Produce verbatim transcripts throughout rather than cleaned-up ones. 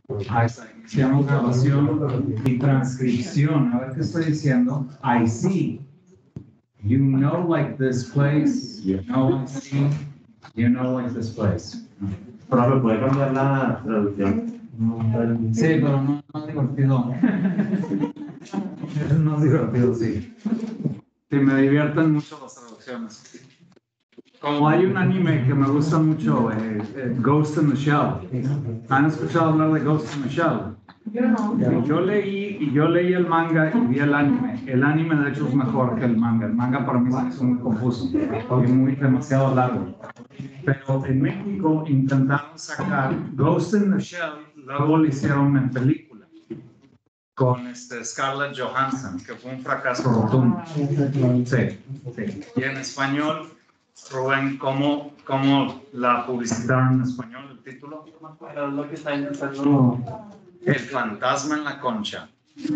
Ahí está. Iniciamos grabación y transcripción. A ver qué estoy diciendo. I see. You know like this place. You know I see. You know like this place. Pero puede cambiar la traducción. Sí, pero no, no es divertido. No es divertido, sí. Sí, me divierten mucho las traducciones. Como hay un anime que me gusta mucho, eh, eh, Ghost in the Shell. ¿Han escuchado hablar de Ghost in the Shell? Yo no. Yo leí, y yo leí el manga y vi el anime. El anime de hecho es mejor que el manga. El manga para mí se me hizo muy confuso y muy demasiado largo. Pero en México intentaron sacar Ghost in the Shell, luego lo hicieron en película con este Scarlett Johansson, que fue un fracaso rotundo. Sí, sí. Y en español, Rubén, ¿cómo, cómo la publicitaron en español el título? Pero lo que está intentando. El fantasma en la concha.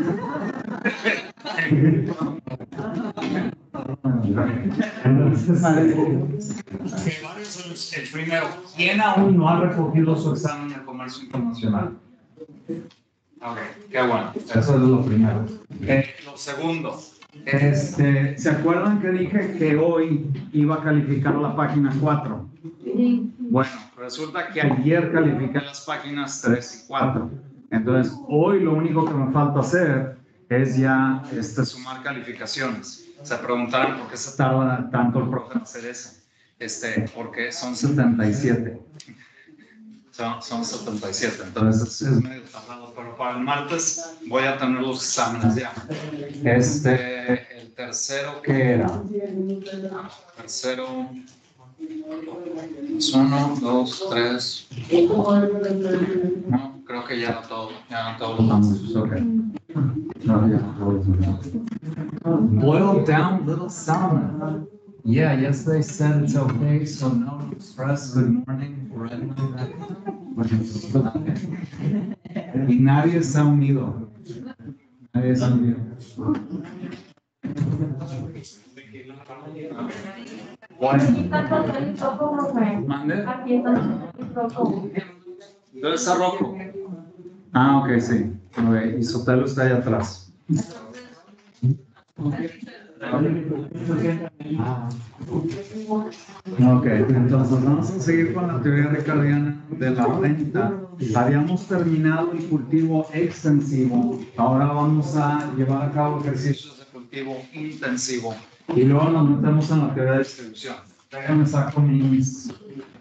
El primero, ¿quién aún no ha recogido su examen de comercio internacional? Ok, qué bueno. Eso es lo primero. Eh, lo segundo, este, ¿se acuerdan que dije que hoy iba a calificar la página cuatro? Sí. Bueno, resulta que ayer califiqué las páginas tres y cuatro. Entonces, hoy lo único que me falta hacer es ya este, sumar calificaciones. Se preguntarán por qué se tarda tanto el profe en hacer eso. Este, porque son setenta y siete. Son, son setenta y siete, entonces es medio tardado, pero para el martes voy a tener los exámenes ya. Este, el tercero, ¿qué era? El tercero, uno, dos, tres. No, creo que ya no todo, ya no todo lo damos. Okay. No, ya no todo lo Boiled down little salmon. Yeah, yes, they said it's okay, so no stress. Good morning, red. Y nadie se ha unido. Nadie se ha unido. Bueno. ¿Mande? ¿Dónde está Rocco? Ah, ok, sí. Okay. Y Sotelo está allá atrás. Ok, entonces vamos a seguir con la teoría ricardiana de la renta. Habíamos terminado el cultivo extensivo, ahora vamos a llevar a cabo ejercicios de cultivo intensivo y luego nos metemos en la teoría de distribución. Déjenme sacar mis...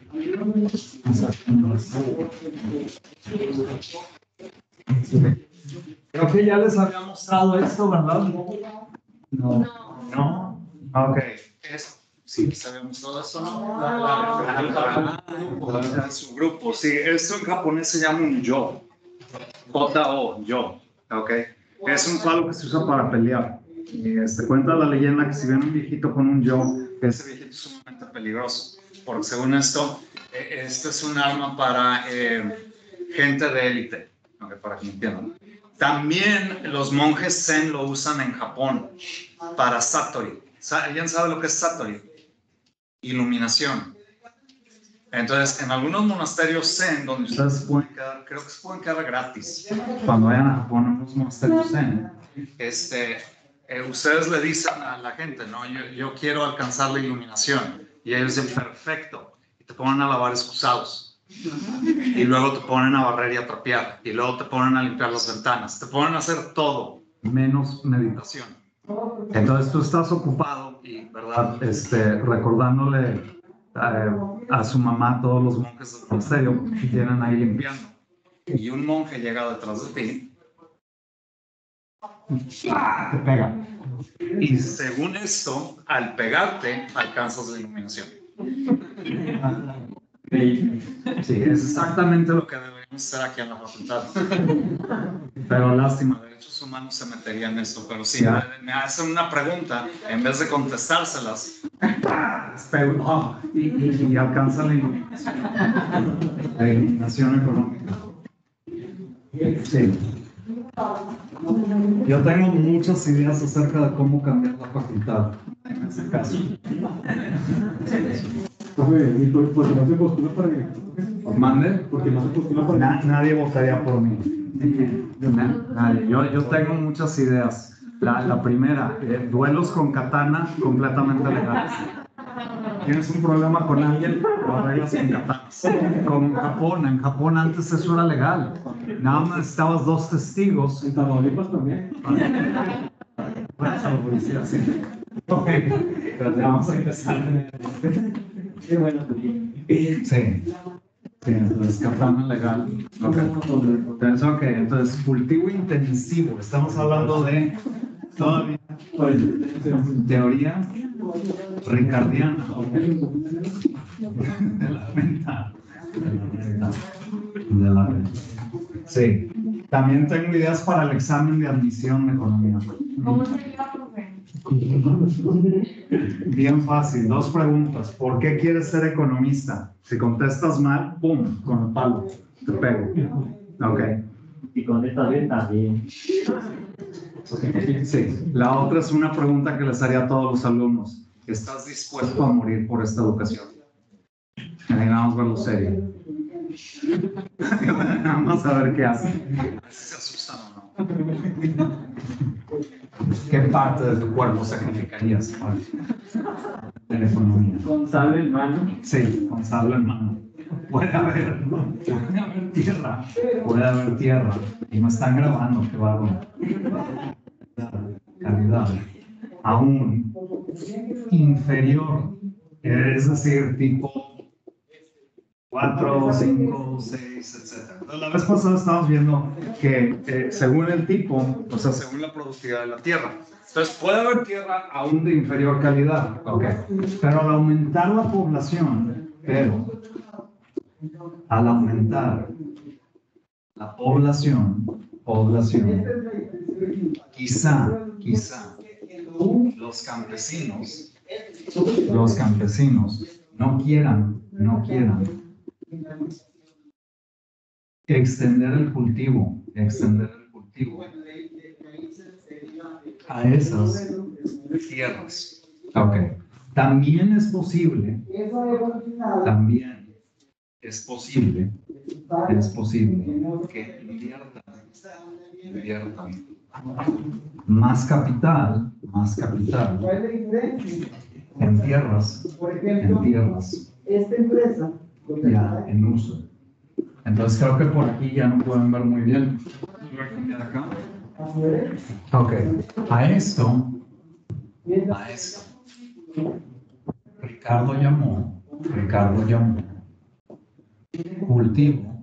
Creo que ya les había mostrado esto, ¿verdad? No. ¿No? Ok. Eso. Sí, sabemos todo eso, ¿no? La, la, la, la, la, su grupo, sí. Esto en japonés se llama un yo. J O, yo. Ok. Es un palo que se usa para pelear. Y este, cuenta la leyenda que si viene un viejito con un yo, ese viejito es sumamente peligroso. Porque según esto, eh, este es un arma para eh, gente de élite. Okay, para que me entiendan. También los monjes zen lo usan en Japón para Satori. ¿Alguien sabe lo que es Satori? Iluminación. Entonces, en algunos monasterios zen, donde ustedes pueden quedar, creo que se pueden quedar gratis, cuando vayan a Japón, en los monasterios zen, este, eh, ustedes le dicen a la gente, ¿no? Yo, yo quiero alcanzar la iluminación. Y ellos dicen, perfecto. Y te ponen a lavar excusados. Y luego te ponen a barrer y a trapear. Y luego te ponen a limpiar las ventanas. Te ponen a hacer todo, menos meditación. Entonces tú estás ocupado y, ¿verdad? Este, recordándole eh, a su mamá todos los monjes del monasterio que tienen ahí limpiando. Y un monje llega detrás de ti. Te pega. Y según esto, al pegarte, alcanzas la iluminación. Sí, es exactamente lo que deberíamos hacer aquí en la facultad. Pero lástima, derechos humanos se metería en esto. Pero sí, me, me hacen una pregunta, en vez de contestárselas, oh, y, y, y alcanza la iluminación. La iluminación económica. Sí. Yo tengo muchas ideas acerca de cómo cambiar la facultad en ese caso. ¿Y por qué no se postula para director? Ok, ¿Mande? Porque no se postula por Na- nadie votaría por mí. Na- nadie. Yo, yo tengo muchas ideas. La, la primera, eh, duelos con katana completamente legales. Tienes un problema con alguien, lo arreglas con katanas. Como en Japón, en Japón antes eso era legal. Nada más necesitabas dos testigos. En Tamaulipas también. Bueno, la policía, sí. Ok, pero vamos a empezar. Qué bueno. Sí. Sí, entonces katana legal. Ok. Entonces, ok, entonces cultivo intensivo. Estamos hablando de todavía teoría ricardiana de la venta. De la venta. Sí. También tengo ideas para el examen de admisión de economía. ¿Cómo se llama, profe? Bien fácil, dos preguntas. ¿Por qué quieres ser economista? Si contestas mal, ¡pum! Con el palo. Te pego. Ok. Y con esta bien también. Sí. La otra es una pregunta que les haría a todos los alumnos. ¿Estás dispuesto a morir por esta educación? Vamos a verlo serio. Vamos a ver qué hacen. A ver si se asustan o no. ¿Qué parte de tu cuerpo sacrificarías para la economía? Con sable en mano. Sí, con sable en mano. Puede haber, puede haber tierra, puede haber tierra. Y me están grabando, qué bárbaro. Calidad. Aún inferior, es decir, tipo cuatro, cinco, seis, etcétera. Entonces, la vez pasada estábamos viendo que eh, según el tipo, o sea, según la productividad de la tierra, entonces puede haber tierra aún de inferior calidad, ok, pero al aumentar la población, pero al aumentar la población, población, quizá, quizá, los campesinos, los campesinos no quieran, no quieran extender el cultivo, extender el cultivo a esas tierras. Ok. También es posible, también es posible, es posible que inviertan, inviertan más capital, más capital en tierras, en tierras Esta empresa ya en uso. Entonces creo que por aquí ya no pueden ver muy bien. Voy a cambiar acá. Ok. A esto, a esto, Ricardo llamó, Ricardo llamó cultivo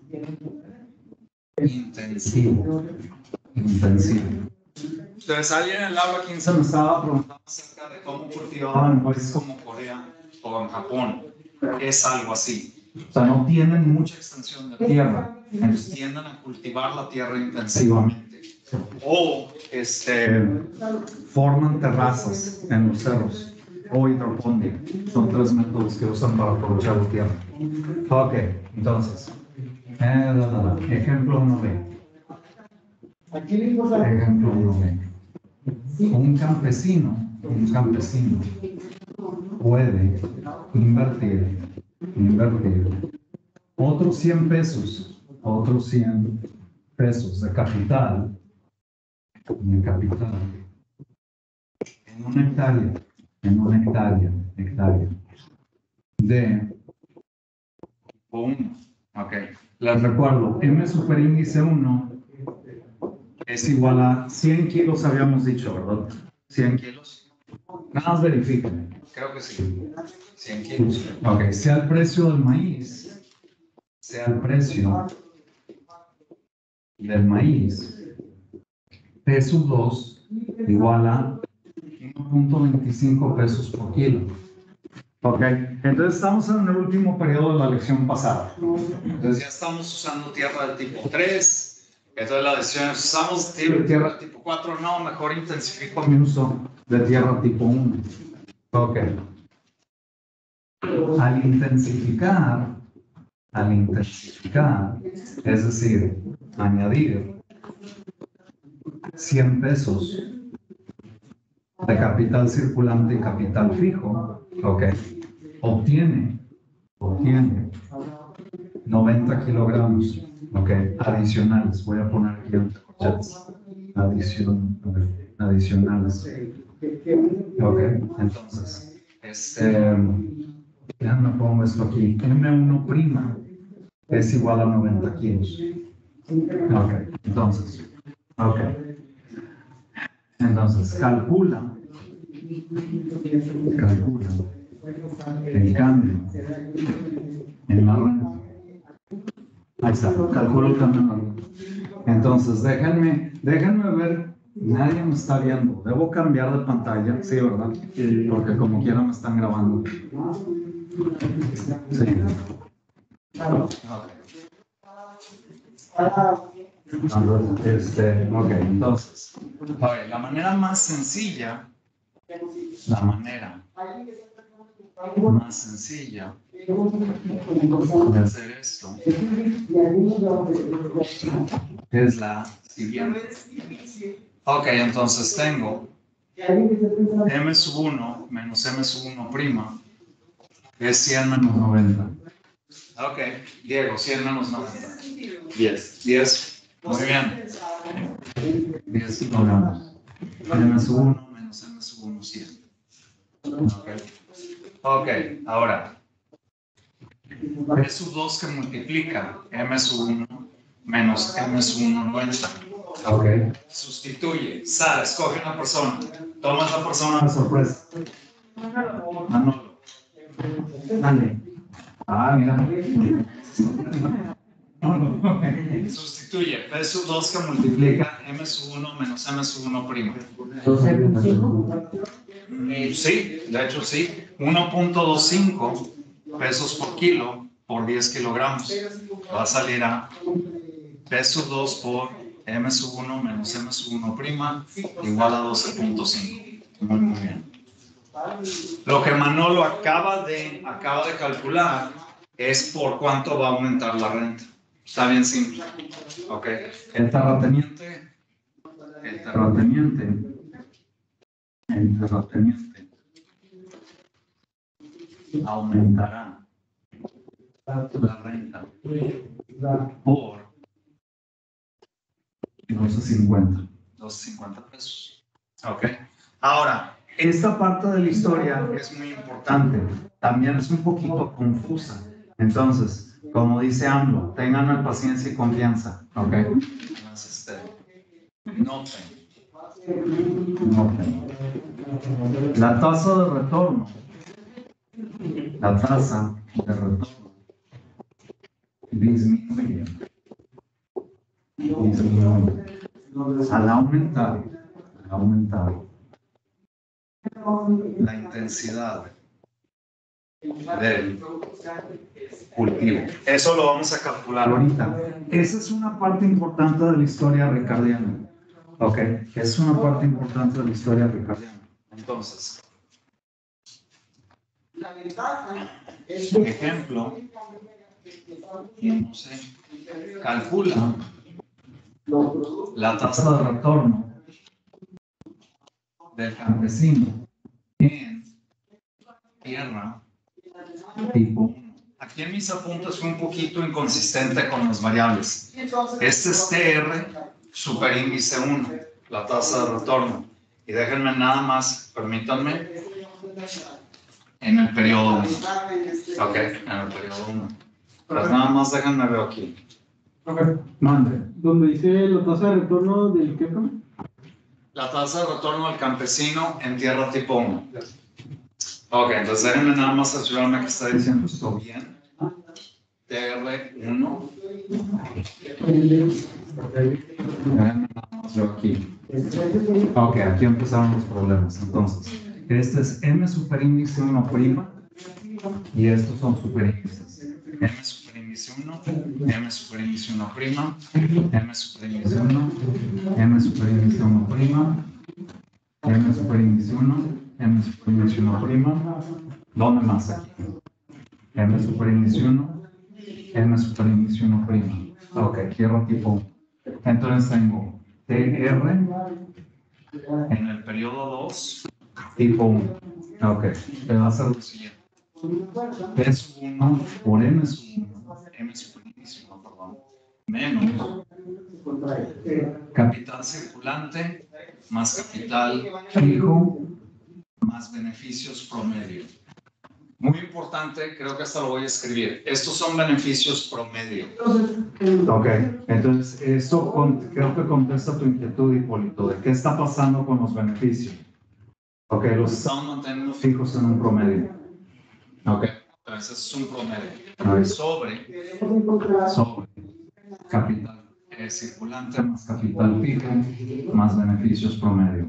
intensivo, intensivo. Entonces alguien en el aula quince me estaba preguntando acerca de cómo cultivaban en países como Corea o en Japón. Es algo así. O sea, no tienen mucha extensión de tierra, ellos tienden a cultivar la tierra intensivamente. O este, forman terrazas en los cerros, o hidroponía. Son tres métodos que usan para aprovechar la tierra. Ok, entonces, eh, ejemplo uno B. Ejemplo uno B. Un campesino, un campesino puede invertir, invertir otros cien pesos, otros cien pesos de capital, de capital, en una hectárea, en una hectárea, hectárea, de uno. Ok, les recuerdo, M superíndice uno es igual a cien kilos, habíamos dicho, ¿verdad? cien kilos. Nada más verifiquen. Creo que sí. cien kilos. Ok, sea el precio del maíz, sea el precio del maíz, P sub dos igual a uno punto veinticinco pesos por kilo. Ok, entonces estamos en el último periodo de la lección pasada. Entonces ya estamos usando tierra del tipo tres. Entonces la decisión es, ¿usamos tierra del tipo cuatro? No, mejor intensifico mi uso de tierra tipo uno. Ok. Al intensificar, al intensificar, es decir, añadir cien pesos de capital circulante y capital fijo, ok, obtiene, obtiene noventa kilogramos, ok, adicionales. Voy a poner aquí entre corchetes. Adición, adicionales. Ok, entonces, este, ya me pongo esto aquí. eme uno prima es igual a noventa kilos. Ok, entonces, ok. Entonces, calcula, calcula el cambio en la renta. Ahí está, calculo el cambio en la renta. Entonces, déjenme, déjenme ver, nadie me está viendo. Debo cambiar de pantalla, sí, ¿verdad? Porque como quiera me están grabando. Sí. Okay. Este, ok, entonces, okay, la manera más sencilla, la manera más sencilla de hacer esto es la siguiente. Ok, entonces tengo m sub uno menos m sub uno prima es cien menos noventa. Ok, Diego, cien menos noventa. diez. diez. Muy bien. diez kilogramos. m sub uno menos m sub uno, cien. Ok. Ok, ahora. P sub dos que multiplica m sub uno menos m sub uno noventa. Ok. Sustituye. Sara, escoge una persona. Toma esa persona de sorpresa. Manolo. Dale. Ah, mira. No, no. Sustituye. P sub dos que multiplica m sub uno menos m sub uno prima. Sí, de hecho sí. uno punto veinticinco pesos por kilo por diez kilogramos. Va a salir a P sub dos por m sub uno menos m sub uno prima igual a doce punto cinco. Muy, muy bien. Lo que Manolo acaba de, acaba de calcular es por cuánto va a aumentar la renta. Está bien simple. Ok. El terrateniente, el terrateniente, el terrateniente aumentará la renta por doce cincuenta. doce cincuenta pesos. Ok. Ahora, esta parte de la historia es muy importante. También es un poquito confusa. Entonces, como dice AMLO, tengan paciencia y confianza. Ok. Entonces, este, noten. Noten. La tasa de retorno. La tasa de retorno disminuye. Disminuye. Al aumentar, al aumentar la intensidad del cultivo. Eso lo vamos a calcular ahorita. Esa es una parte importante de la historia ricardiana. Ok, es una parte importante de la historia ricardiana. Entonces, ejemplo, no sé, calcula la tasa de retorno del campesino en tierra tipo uno. Aquí en mis apuntes fue un poquito inconsistente con las variables. Este es T R superíndice uno, la tasa de retorno. Y déjenme nada más, permítanme, en el periodo uno. Ok, en el periodo uno. Pues nada más déjenme ver aquí. Ok. Mande. Donde dice la tasa de retorno del qué, ¿no? La tasa de retorno al campesino en tierra tipo uno. Ok, entonces déjenme nada más asegurarme que está diciendo esto bien. T R uno. Déjenme nada más ver aquí. Ok, aquí empezaron los problemas. Entonces, este es M superíndice uno prima y estos son superíndices. M superíndice uno, M superíndice uno prima, M superíndice uno, M superíndice uno prima, M superíndice uno, M superíndice uno prima. ¿Dónde más aquí? M superíndice uno, M superíndice uno prima. Ok, quiero tipo. Entonces tengo T R en el periodo dos, tipo uno. Ok, te va a hacer lo siguiente. P sub uno por M sub uno, M superíndice, no, perdón, menos capital circulante más capital fijo más beneficios promedio. Muy importante, creo que hasta lo voy a escribir. Estos son beneficios promedio. Ok, entonces eso con, creo que contesta tu inquietud, Hipólito, de qué está pasando con los beneficios. Ok, los estamos manteniendo fijos en un promedio. Ok, entonces es un promedio. Okay. Sobre, sobre capital eh, circulante más capital fijo más beneficios promedio.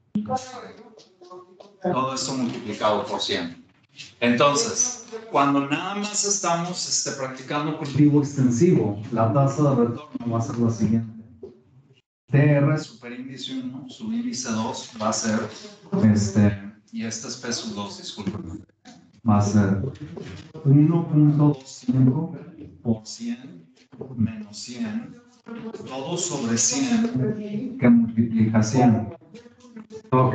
Todo esto multiplicado por cien. Entonces, cuando nada más estamos este, practicando cultivo extensivo, la tasa de retorno va a ser la siguiente. T R superíndice uno, subíndice dos va a ser, este, y este es P sub dos, disculpen, va a ser uno punto veinticinco por cien menos cien, todo sobre cien que multiplica cien. Ok.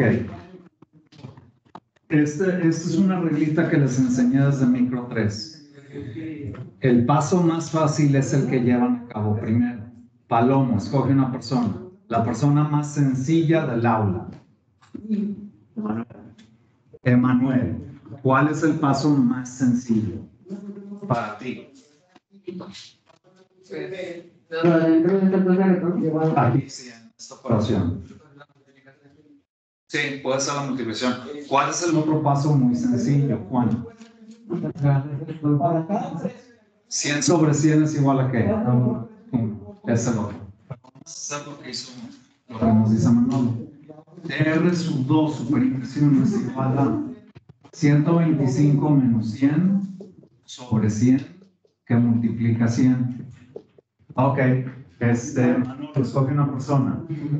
Este, esta es una reglita que les enseñé desde micro tres. El paso más fácil es el que llevan a cabo primero. Palomo, escoge una persona. La persona más sencilla del aula. Emanuel, ¿cuál es el paso más sencillo para ti? Aquí, sí, en esta operación. Sí, puede ser la multiplicación. ¿Cuál es el otro paso muy sencillo, Juan? cien sobre cien es igual a qué? uno. Es el otro. Vamos a hacer lo que hizo, lo que nos dice Manolo. R sub dos superíndice uno es igual a ciento veinticinco menos cien sobre cien que multiplica cien. Ok, este, Manolo, escoge una persona.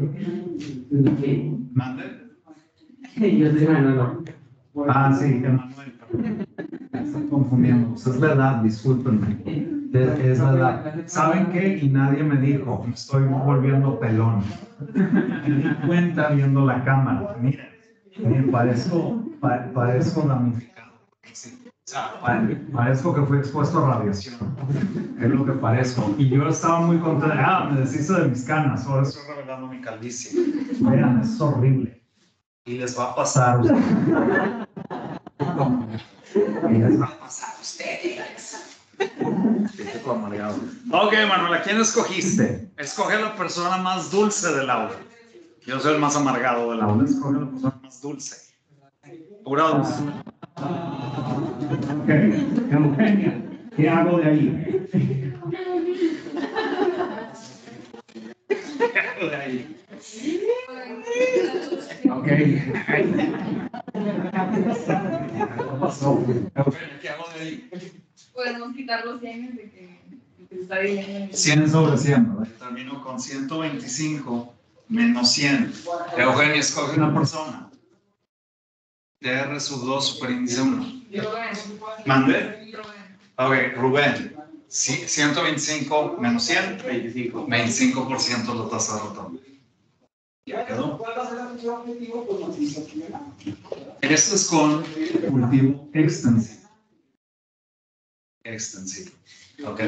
¿Mande? Yo soy Manolo. Ah, sí, Emanuel. Me estoy confundiendo. Pues es la edad, discúlpenme. Es, es la edad. ¿Saben qué? Y nadie me dijo, me estoy volviendo pelón. Me di cuenta viendo la cámara. Miren, miren parezco, pa, parezco damnificado. Sí. O sea, parezco que fui expuesto a radiación. Es lo que parezco. Y yo estaba muy contento. Ah, me deshice de mis canas. Ahora estoy revelando mi calvicie. Vean, es horrible. Y les va a pasar a ustedes. Y les va a pasar a ustedes. Ok, Manuela, ¿quién escogiste? Escoge a la persona más dulce del aula. Yo soy el más amargado del aula. Escoge a la persona más dulce. Pura dulce. Ok, Eugenia, ¿qué hago de ahí? ¿Qué hago de ahí? Ok. ¿Qué pasó? ¿Qué hago de ahí? Podemos quitar los cien de que, de que está bien. cien sobre cien, ¿verdad? Termino con ciento veinticinco menos cien. Eugenia, escoge una persona. T R sub dos superíndice uno. Rubén. ¿Mande? Ok, Rubén. ciento veinticinco menos cien. veinticinco. veinticinco por ciento la tasa de retorno. ¿Ya quedó? Esto es con cultivo extensivo. Extensivo. Ok.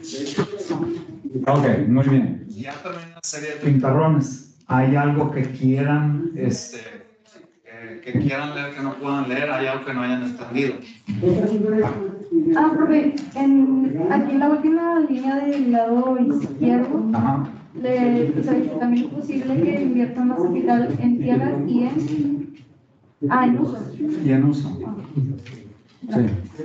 Ok, muy bien. Ya terminé la serie de pintarrones. ¿Hay algo que quieran, este, eh, que quieran leer que no puedan leer? ¿Hay algo que no hayan entendido? Ah, profe, en, aquí en la última línea del lado izquierdo, Ajá. le, o sea, también es posible que invierta más capital en tierras y en, ah, en uso. Y en uso. Sí.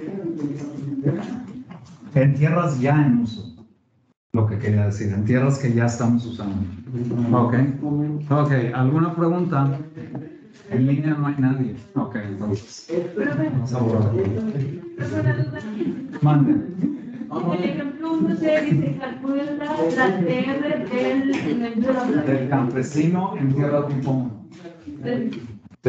En tierras ya en uso. Lo que quería decir, en tierras que ya estamos usando. Ok. Ok, ¿alguna pregunta? En línea no hay nadie. Ok, entonces. Vamos a borrar. Mande. En el ejemplo uno se dice calcula la, la T R del nivel de la playa. Del campesino en tierra tipo uno. Sí.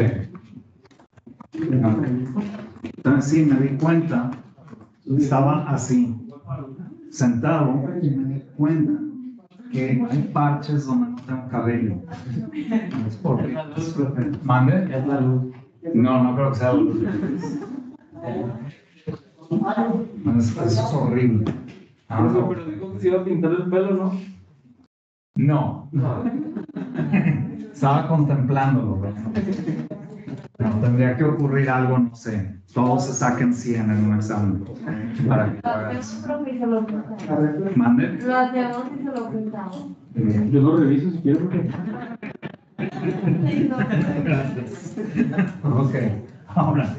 Okay. Entonces sí, me di cuenta, estaba así, sentado, y me di cuenta que hay parches donde no tengo cabello. Es porque... ¿Mande? Es la luz. No, no creo que sea la luz. Eso es horrible. Ah, Eso, no. pero dijo que se iba a pintar el pelo, ¿no? No. Estaba contemplándolo, ¿verdad? No, tendría que ocurrir algo, no sé. Todos se saquen cien en un examen. Para que Lo hagas. hacemos, profe, y se lo pintamos. Mande. Lo hacemos y se lo pintamos. Yo lo reviso si quiero. Porque... Sí, no. Gracias. Ok. Ahora,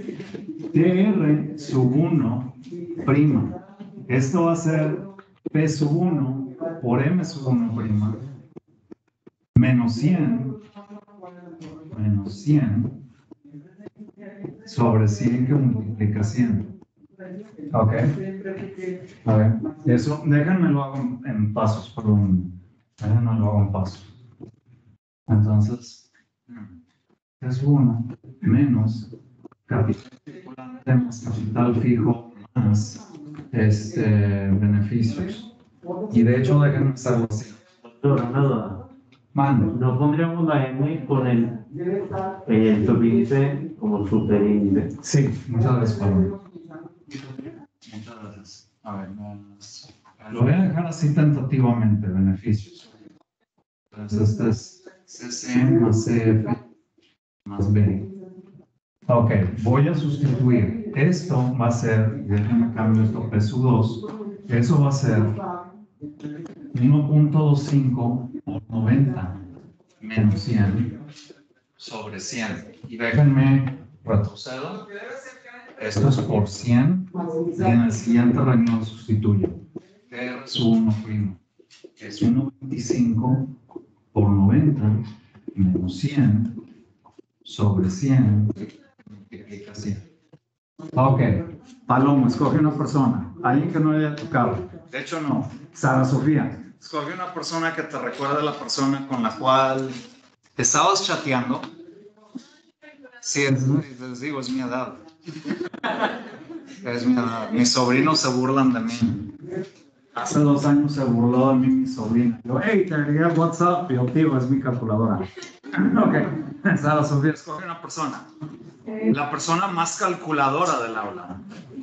T R sub uno prima. Esto va a ser P sub uno por M sub uno prima menos cien menos cien sobre cien que multiplica cien. Ok. A ver, eso, déjenme lo hago en, en pasos, perdón. Déjenme lo hago en pasos. Entonces, es uno menos capital circulante más capital fijo más este, beneficios. Y de hecho, déjenme hacerlo así. Doctor, una duda. Mande. No pondríamos la M con el, el subíndice como superíndice. Sí, muchas gracias, Pablo. Muchas gracias. A ver, vamos. Lo voy a dejar así tentativamente, beneficios. Entonces, este es C C más C F más B. Ok, voy a sustituir. Esto va a ser, déjenme cambio esto, P sub dos. Eso va a ser uno punto veinticinco por noventa menos cien sobre cien. Y déjenme retrocedo. Esto es por cien y en el siguiente renglón sustituyo. R sub uno primo es uno punto veinticinco por noventa menos cien sobre cien multiplica cien. Ok, Palomo, escoge una persona, alguien que no haya tocado. De hecho, no, Sara Sofía. Escoge una persona que te recuerde a la persona con la cual estabas chateando. Sí, es, les digo, es mi edad. Es mi edad. Mis sobrinos se burlan de mí. Hace dos años se burló de mí mi sobrina. Yo, hey, te agregué a WhatsApp. Y yo, tío, es mi calculadora. Ok, Sara Sofía, escoge una persona. La persona más calculadora del aula.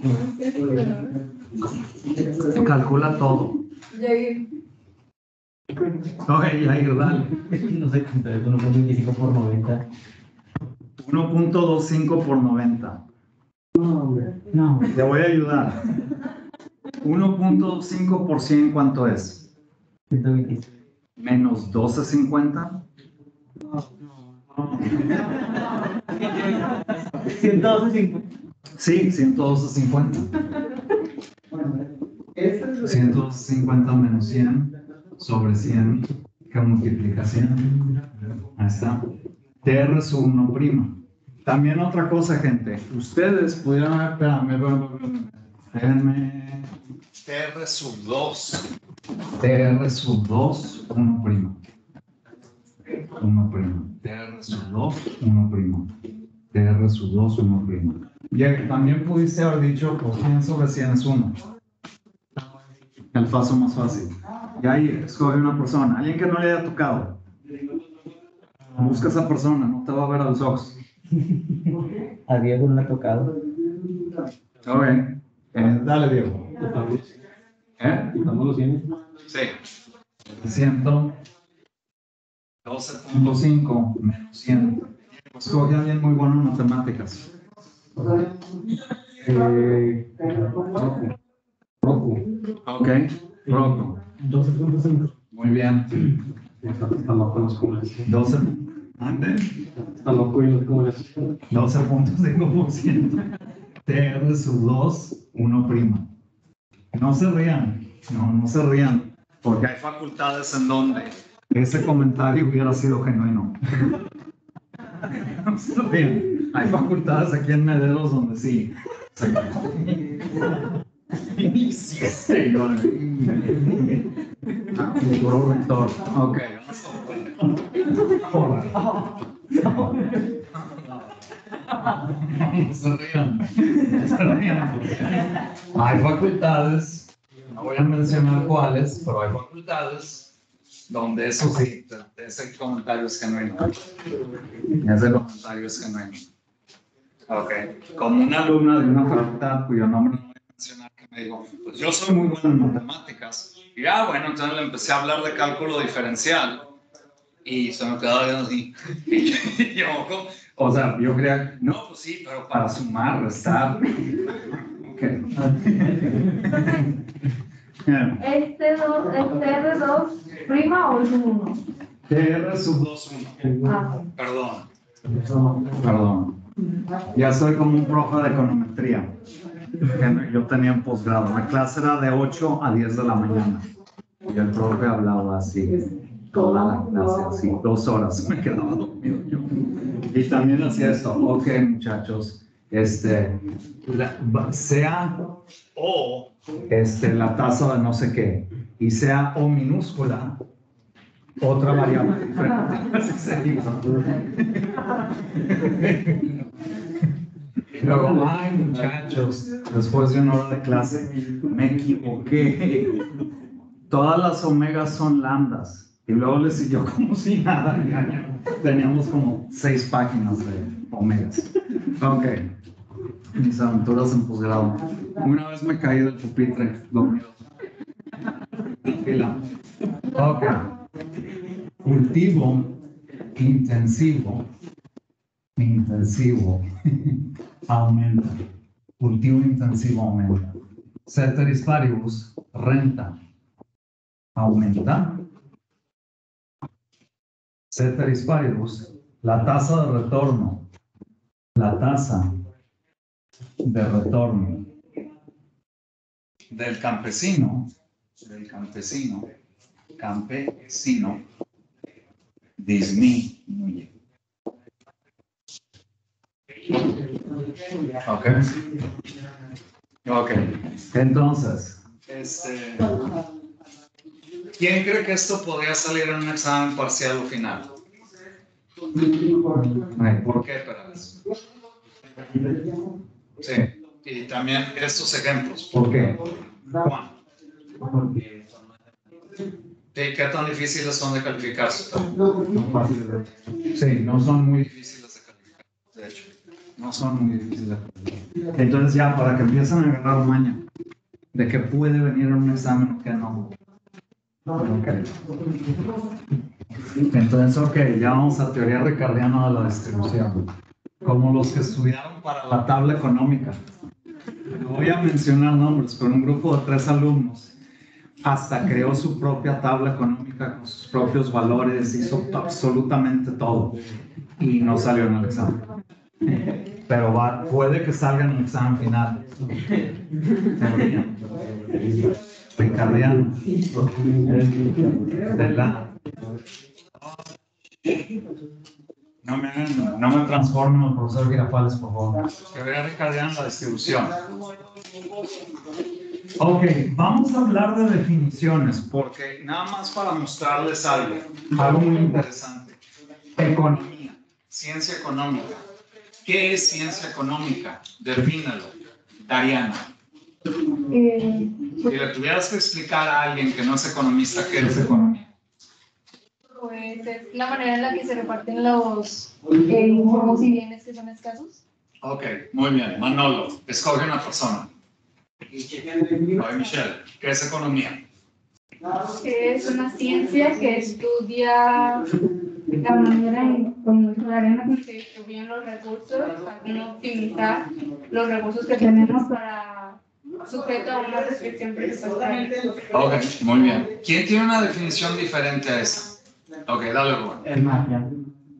Calcula todo. Llegué. Ok, Yair, dale. No sé cuánto es, uno punto veinticinco por noventa. uno punto veinticinco por noventa. No, hombre. No. Te voy a ayudar. uno punto veinticinco por cien, ¿cuánto es? ciento veinticinco. Menos doce cincuenta. ciento doce cincuenta. Sí, ciento doce cincuenta. ciento doce cincuenta menos cien sobre cien que multiplica cien. Ahí está. T R sub uno prima. También otra cosa, gente. Ustedes pudieron haber, espérame, espérame, espérame. T R sub dos. T R sub dos, uno prima. uno prima. T R sub dos, uno prima. T R sub dos, uno prima. Y también pudiste haber dicho, pues cien sobre cien es uno. El paso más fácil. Y ahí escoge una persona, alguien que no le haya tocado. Busca a esa persona, no te va a ver a los ojos. A Diego no le ha tocado. Ok. Eh, dale, Diego. ¿Eh? Quitamos los cien. Sí. ciento doce punto cinco menos cien. Escoge a alguien muy bueno en matemáticas. Eh, Roku. Ok. Rocco. doce punto cinco. Muy bien. Está, está loco los comunes. doce. Ande. Está loco y los comunes. doce punto cinco por ciento. T R sub dos, uno prima. No se rían. No, no se rían. Porque hay facultades en donde ese comentario hubiera sido genuino. No se rían. Hay facultades aquí en Mederos donde sí. Sí, futuro rector. Ok. No se rían. No se rían. Hay facultades, no voy a mencionar cuáles, pero hay facultades donde eso sí, ese comentario es genuino. Ese comentario es genuino. Ok. Como una alumna de una facultad cuyo nombre no voy a mencionar que Me dijo, pues yo soy muy bueno en matemáticas. Y ah, bueno, entonces le empecé a hablar de cálculo diferencial. Y se me quedaba viendo así. Y yo, o sea, yo creía, no, pues sí, pero para sumar, restar. Ok. ¿Este dos, este R dos prima o es un uno? T R sub dos uno. Ah. Perdón. Perdón. Ya soy como un profe de econometría. Que yo tenía en posgrado. La clase era de ocho a diez de la mañana. Y el profe hablaba así. Toda la clase, así, dos horas. Me quedaba dormido yo. Y también hacía esto. Ok, muchachos. Este, la, sea O, este, la tasa de no sé qué, y sea O minúscula, otra variable diferente. Así se hizo. Y luego, ay, muchachos, después de una hora de clase, me equivoqué. Todas las omegas son lambdas. Y luego les siguió como si nada. Teníamos como seis páginas de omegas. Ok. Mis aventuras en posgrado. Una vez me caí del pupitre, dormido. Tranquila. Ok. Cultivo intensivo. Intensivo. Aumenta. Cultivo intensivo aumenta. Ceteris paribus, renta. Aumenta. Ceteris paribus, la tasa de retorno. La tasa de retorno del campesino, del campesino, campesino, disminuye. Ok. Ok. Entonces, este, ¿quién cree que esto podría salir en un examen parcial o final? Ay, ¿por qué, Perales? Sí, y también estos ejemplos. ¿Por qué? Juan. ¿Qué tan difíciles son de calificar? Sí, no son muy difíciles de calificar. De hecho, no son muy difíciles de calificar. Entonces ya, para que empiecen a agarrar maña de que puede venir en un examen o que no. Okay. Entonces, ok, ya vamos a teoría ricardiana de la distribución. Como los que estudiaron para la tabla económica. No voy a mencionar nombres, pero un grupo de tres alumnos hasta creó su propia tabla económica con sus propios valores, hizo absolutamente todo y no salió en el examen. Pero va, puede que salga en el examen final. Teoría. Ricardiano. De la... No me, no me transformen en el profesor Girafales, por favor. Teoría ricardiana en la distribución. Ok, vamos a hablar de definiciones, porque nada más para mostrarles algo, algo muy interesante. Economía, ciencia económica. ¿Qué es ciencia económica? Defínalo, Dariana. Eh, Si le tuvieras que explicar a alguien que no es economista, ¿qué es economía? Pues es la manera en la que se reparten los eh, insumos y bienes que son escasos. Ok, muy bien. Manolo, escoge una persona. Ay, Michelle, ¿qué es economía? Que es una ciencia que estudia la manera en cómo la arena que se distribuyen los recursos para no optimizar los recursos que tenemos para sujeto a una restricción presupuestaria. Ok, muy bien. ¿Quién tiene una definición diferente a esa? Ok, dale, Juan. Es magia.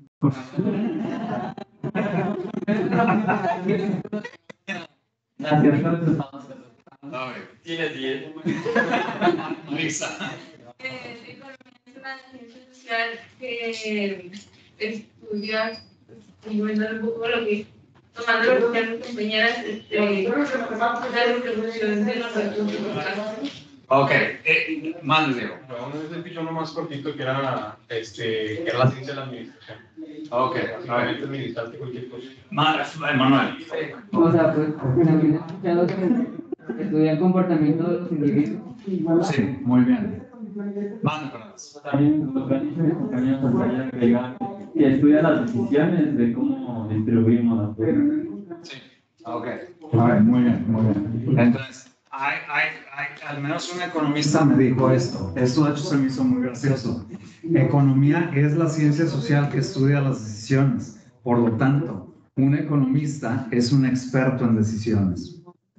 Tiene diez. Lisa. Eh, economía es una ciencia social que estudia, y bueno, un poco lo que, tomando lo que mis compañeras, este, la distribución de los recursos. Ok, eh, mándelo. Bueno, es el pillo más cortito que era, este, que era la ciencia de la administración. Ok, Básicamente administraste cualquier cosa. Ma- Manuel. O sea, pues también he escuchado que estudia el comportamiento de los individuos. Sí, muy bien. Mándelo. También lo que han dicho mis compañeros anteriores agregar que estudia las decisiones de cómo distribuimos las cosas. Sí, ok. A ver, muy bien, muy bien. Entonces, hay, hay, hay, al menos un economista me dijo esto. Esto de hecho se me hizo muy gracioso. Economía es la ciencia social que estudia las decisiones. Por lo tanto, un economista es un experto en decisiones.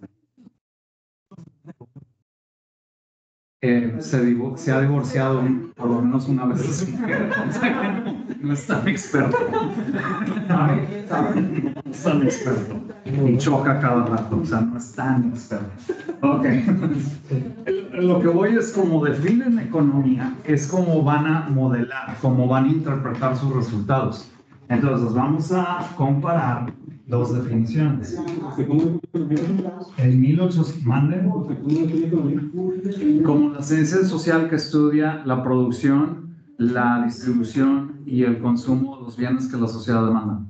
Eh, se, divo- se ha divorciado un- por lo menos una vez de su mujer. O sea que no, no es tan experto. No es tan experto. Y choca cada rato, o sea, no es tan experto. Ok. Lo que voy es como definen economía, es como van a modelar, cómo van a interpretar sus resultados. Entonces, vamos a comparar dos definiciones. En mil ochocientos, mande. Como la ciencia social que estudia la producción, la distribución y el consumo de los bienes que la sociedad demanda.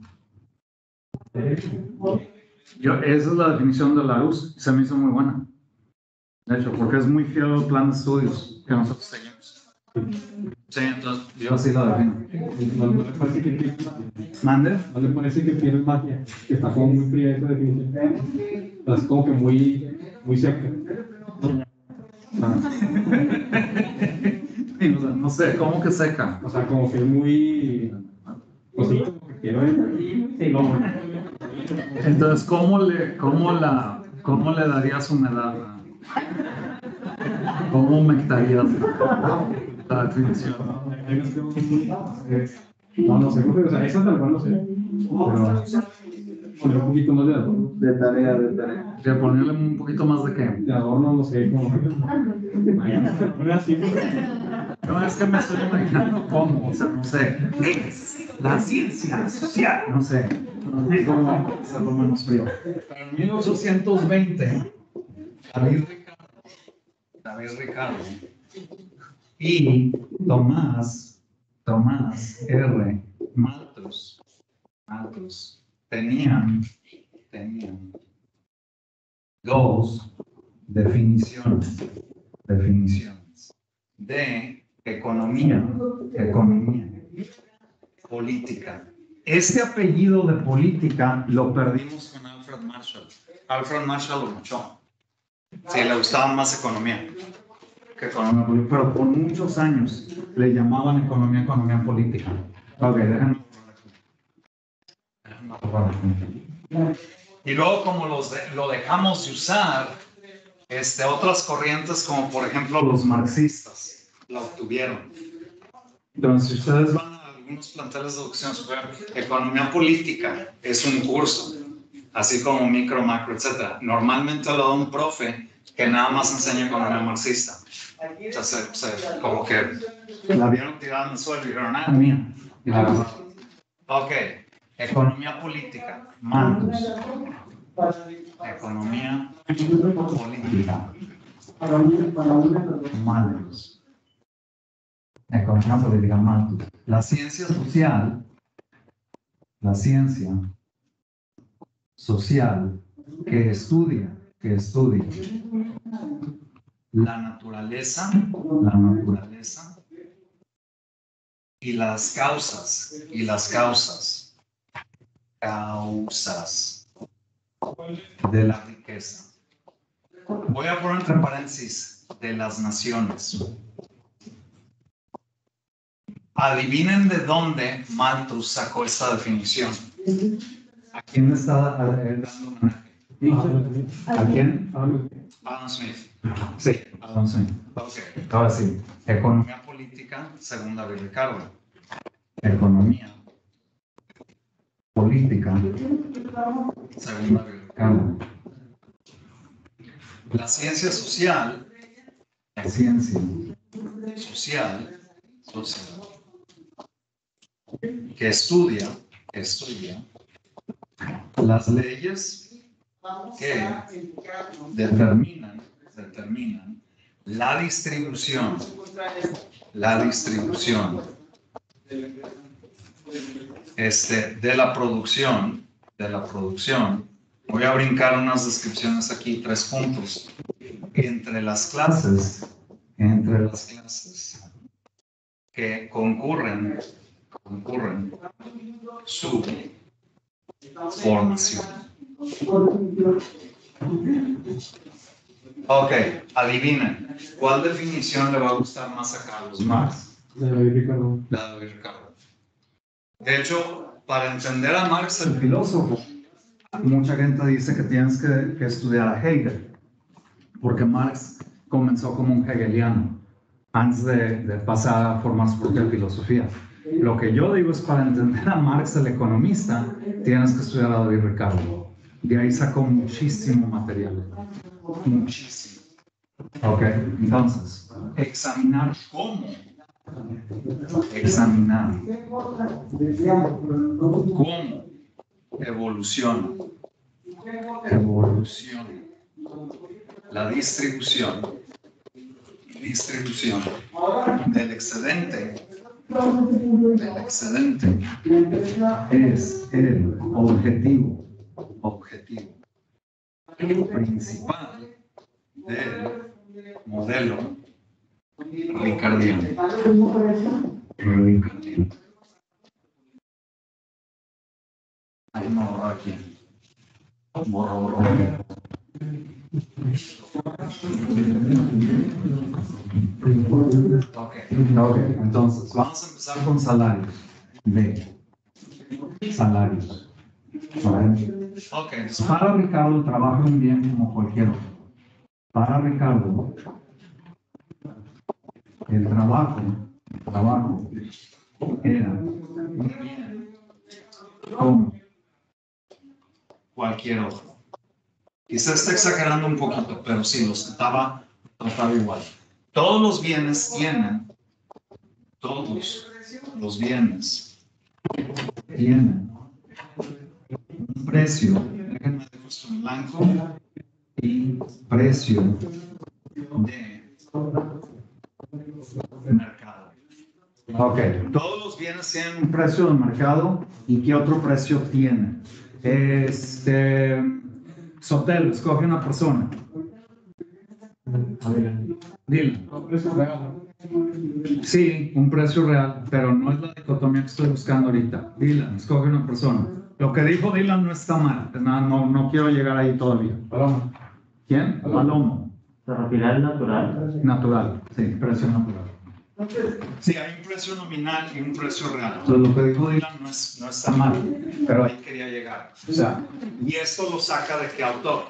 Yo, esa es la definición de Larousse, se me hizo muy buena. De hecho, porque es muy fiel al plan de estudios que nosotros seguimos. Sí, entonces yo así la defino. No, no le parece que tiene magia. ¿Mande? No le parece que tiene magia, que está como muy fría esa definición. Es como que muy, muy seca. Ah. Sí, o sea, no sé, ¿cómo que seca? O sea, como que es muy. Pues sí, como que quiero decir. Sí, no. Entonces, ¿cómo le, cómo la, cómo le darías humedad? ¿Cómo aumentarías la definición? No, no sé, o sea, esa tal cual no sé. Pero poner un poquito más de adorno. De tarea, de tarea. De ponerle un poquito más de qué. De adorno, no sé, como. Una así. No, es que me estoy imaginando cómo, o sea, no sé. Es la ciencia social. No sé. No sé cómo hacerlo menos frío. Pero en mil ochocientos veinte, David Ricardo, David Ricardo y Tomás, Tomás R. Malthus, Malthus tenían, tenían dos definiciones, definiciones de economía, economía política. Este apellido de política lo perdimos con Alfred Marshall. Alfred Marshall lo luchó. Sí, le gustaba más economía que economía política, pero por muchos años le llamaban economía, economía política. Ok, déjenme. déjenme borrar aquí. Y luego, como los de- lo dejamos de usar, este, otras corrientes, como por ejemplo los marxistas, la obtuvieron. Entonces, si ustedes van a algunos planteles de educación superior, economía política es un curso, así como micro, macro, etcétera. Normalmente lo da un profe que nada más enseña economía marxista. O sea, se, se, como que la vieron tirada en el suelo y dijeron, ah, mía. Y la agarraron. Ok, economía política, Malthus. Economía política, Malthus. Economía política, Malthus. La ciencia social, la ciencia social que estudia, que estudia la naturaleza, la naturaleza y las causas, y las causas, causas de la riqueza. Voy a poner entre paréntesis, de las naciones. Adivinen de dónde Malthus sacó esta definición. ¿A quién está dando homenaje? ¿A quién? Adam Smith. Sí, Adam Smith. Ok, ahora sí. Economía política, según David Ricardo. Economía política, según David Ricardo. La ciencia social, la ciencia social, social, que estudia, que estudia las leyes que determinan, determinan la distribución, la distribución este, de la producción, de la producción. Voy a brincar unas descripciones aquí, tres puntos. Entre las clases, entre las clases que concurren, concurren su formación. Ok, adivinen. ¿Cuál definición le va a gustar más a Carlos Marx? La de Ricardo. La de Ricardo. De hecho, para entender a Marx, el filósofo, mucha gente dice que tienes que, que estudiar a Hegel, porque Marx comenzó como un hegeliano antes de, de pasar a formar su propia filosofía. Lo que yo digo es, para entender a Marx, el economista, tienes que estudiar a David Ricardo. De ahí sacó muchísimo material. Muchísimo. Ok, entonces, examinar cómo. Examinar cómo evoluciona. Evoluciona. La distribución. Distribución del excedente. El excedente es el objetivo, objetivo principal del modelo ricardiano. Ricardiano. Hay no borro aquí. Borro, borro. Ok, ok, entonces vamos a empezar con salarios. B. Salarios. ¿Vale? Ok, entonces para Ricardo el trabajo es un bien como cualquier otro. Para Ricardo el trabajo, el trabajo era un bien como cualquier otro. Quizás está exagerando un poquito, pero sí, los trataba, trataba igual. Todos los bienes tienen, todos los bienes tienen un precio, déjenme dejar esto en blanco, y precio de mercado. Ok, todos los bienes tienen un precio de mercado. ¿Y qué otro precio tienen? Este, Sotel, escoge una persona. Dile. Un precio real. Sí, un precio real, pero no es la dicotomía que estoy buscando ahorita. Dylan, escoge una persona. Lo que dijo Dylan no está mal. No, no, no quiero llegar ahí todavía. Paloma. ¿Quién? Palomo. Se refiere al natural. Natural, sí, precio natural. Sí, hay un precio nominal y un precio real. Entonces, lo que dijo Dylan no, es, no está mal, pero ahí quería llegar. O sea, ¿y esto lo saca de qué autor?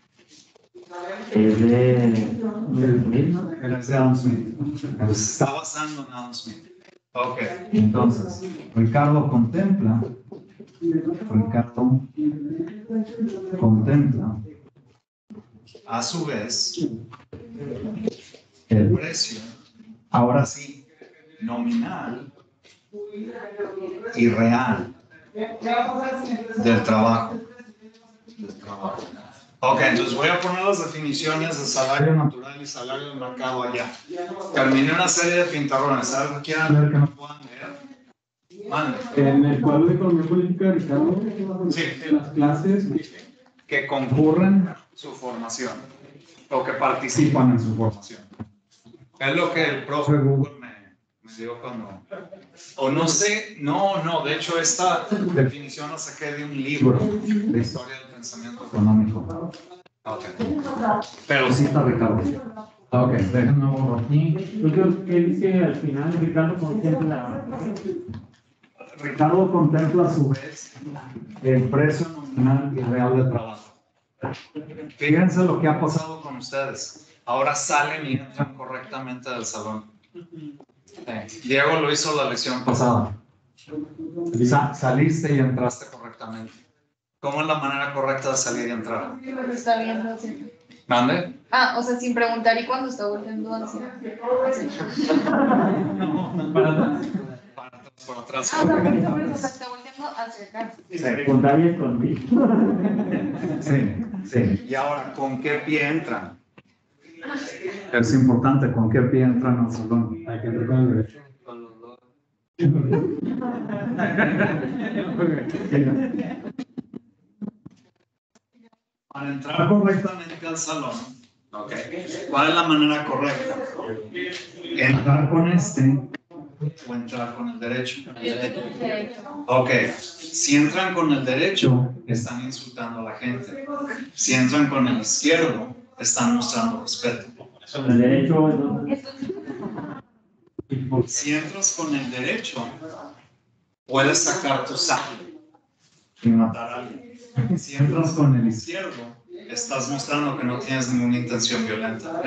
Es de Smith, ¿no? Él es de Adam Smith. Él se está basando en Adam Smith. Ok, entonces, Ricardo contempla, Ricardo contempla, a su vez, el precio, ahora sí, nominal y real del trabajo. Del trabajo. Ok, entonces voy a poner las definiciones de salario natural y salario de mercado allá. Terminé una serie de pintarrones. ¿Algo que quieran ver que no puedan leer? Mande. En el cuadro de economía política, Ricardo, Sí. de las clases Que concurren su formación o que participan en su formación. Es lo que el profe Google me, me dio cuando... O no sé, no, no, de hecho esta definición la saqué de un libro de historia del pensamiento económico. Ok. Pero sí está Ricardo. Ok, déjenme borrar aquí. ¿Qué dice al final? Ricardo contempla. Ricardo contempla a su vez el precio nominal y real del trabajo. Fíjense lo que ha pasado con ustedes. Ahora salen y entran correctamente del salón. Sí. Diego lo hizo la lección pasada. Sa- saliste y entraste correctamente. ¿Cómo es la manera correcta de salir y entrar? Cuando está viendo así. ¿Mande? Ah, o sea, sin preguntar y cuando está volviendo así. No, para atrás. Para atrás, para atrás. Ah, o sea, por eso, por eso, o sea, está volviendo hacia acá. Sí. Contar y escondí. Sí, sí. Y ahora, ¿con qué pie entran? Es importante, ¿con qué pie entran al salón? hay que entrar con el derecho. Con los dos. Para entrar correctamente al salón, okay, ¿cuál es la manera correcta? ¿Entrar con este o entrar con el derecho? Ok, si entran con el derecho, están insultando a la gente. Si entran con el izquierdo, están mostrando respeto. El derecho, entonces, Si entras con el derecho, puedes sacar tu sangre y matar a alguien. Si entras con el izquierdo, estás mostrando que no tienes ninguna intención violenta.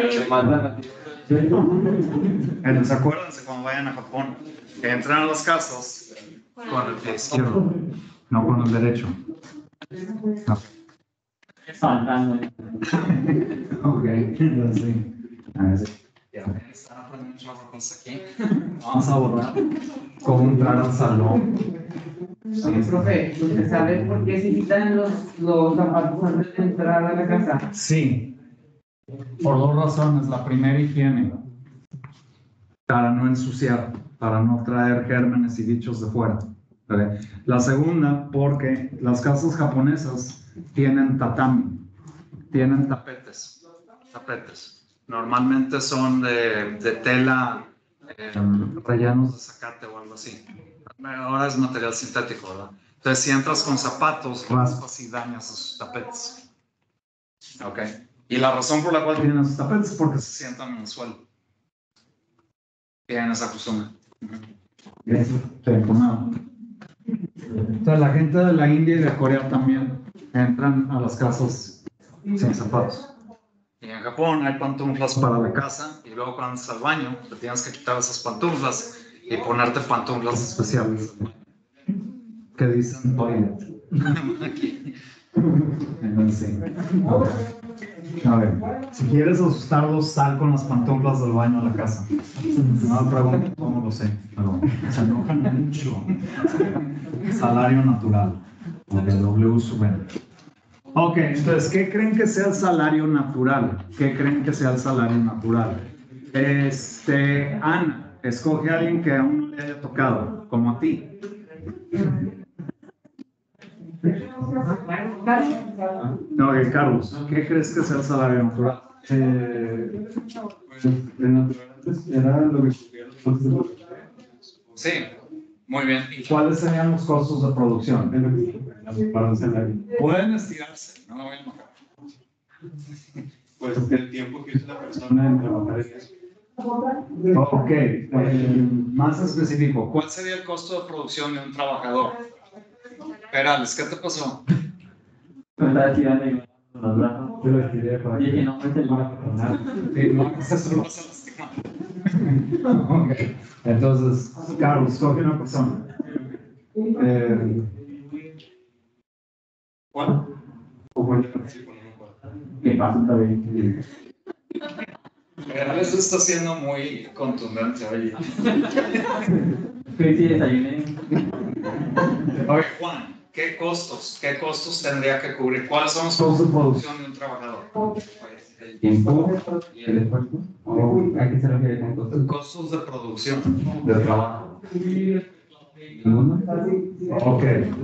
Entonces, acuérdense cuando vayan a Japón, que entran a las casas con el pie izquierdo, no con el derecho. No. faltando. Ok, entonces sí. A ver, sí. Ya, están aprendiendo un chorro de cosas aquí. Vamos a borrar cómo entrar al salón. Sí, profe, ¿usted sabe por qué se quitan los, los zapatos antes de entrar a la casa? Sí, por dos razones. La primera, higiene. Para no ensuciar, para no traer gérmenes y bichos de fuera. ¿Vale? La segunda, porque las casas japonesas tienen tatami, tienen tapetes, tapetes. Normalmente son de, de tela, eh, rellenos de zacate o algo así. Ahora es material sintético, ¿verdad? Entonces, si entras con zapatos, raspas y dañas esos tapetes. ¿Ok? Y la razón por la cual tienen esos tapetes es porque se sientan en el suelo. Tienen esa costumbre. Entonces, la gente de la India y de Corea también entran a las casas sin zapatos. Y en Japón hay pantuflas para la casa y luego cuando entras al baño te tienes que quitar esas pantuflas y ponerte pantuflas especiales que dicen toilet. Aquí. Entonces, sí. Okay. A ver, si quieres asustarlos, sal con las pantuflas del baño a la casa. No me pregunto cómo lo sé, pero se enojan mucho. Salario natural. De W sub N. Ok, entonces, ¿qué creen que sea el salario natural? ¿Qué creen que sea el salario natural? Este, Ana, escoge a alguien que aún no le haya tocado, como a ti. No, eh, Carlos, ¿qué crees que sea el salario natural? Eh, pues, de natural antes era lo que escogían los costos de producción. Sí, muy bien. ¿Y cuáles serían los costos de producción? Es lo que escogían para el salario. Pueden estirarse, no me voy a enojar. Pues el tiempo que usa la persona en trabajar en eso. Ok, eh, más específico, ¿cuál sería el costo de producción de un trabajador? Perales, ¿qué te pasó? Me está tirando y con los brazos. Yo lo estiré para Oye, que que no me el brazo. Sí, no, eso lo vas a lastimar. Ok, entonces, Carlos, escoge una persona. Eh, ¿Cuál? o bueno, sí, bueno, no puedo. ¿Qué pasa? Está bien. Perales está siendo muy contundente, oye. ¿Qué sí desayuné? Oye, Juan, ¿qué costos? ¿Qué costos tendría que cubrir? ¿Cuáles son los costos de producción de un trabajador? El tiempo y el esfuerzo. ¿O a qué se refiere con costos? Costos de producción de trabajo. ¿Ninguno? Ok.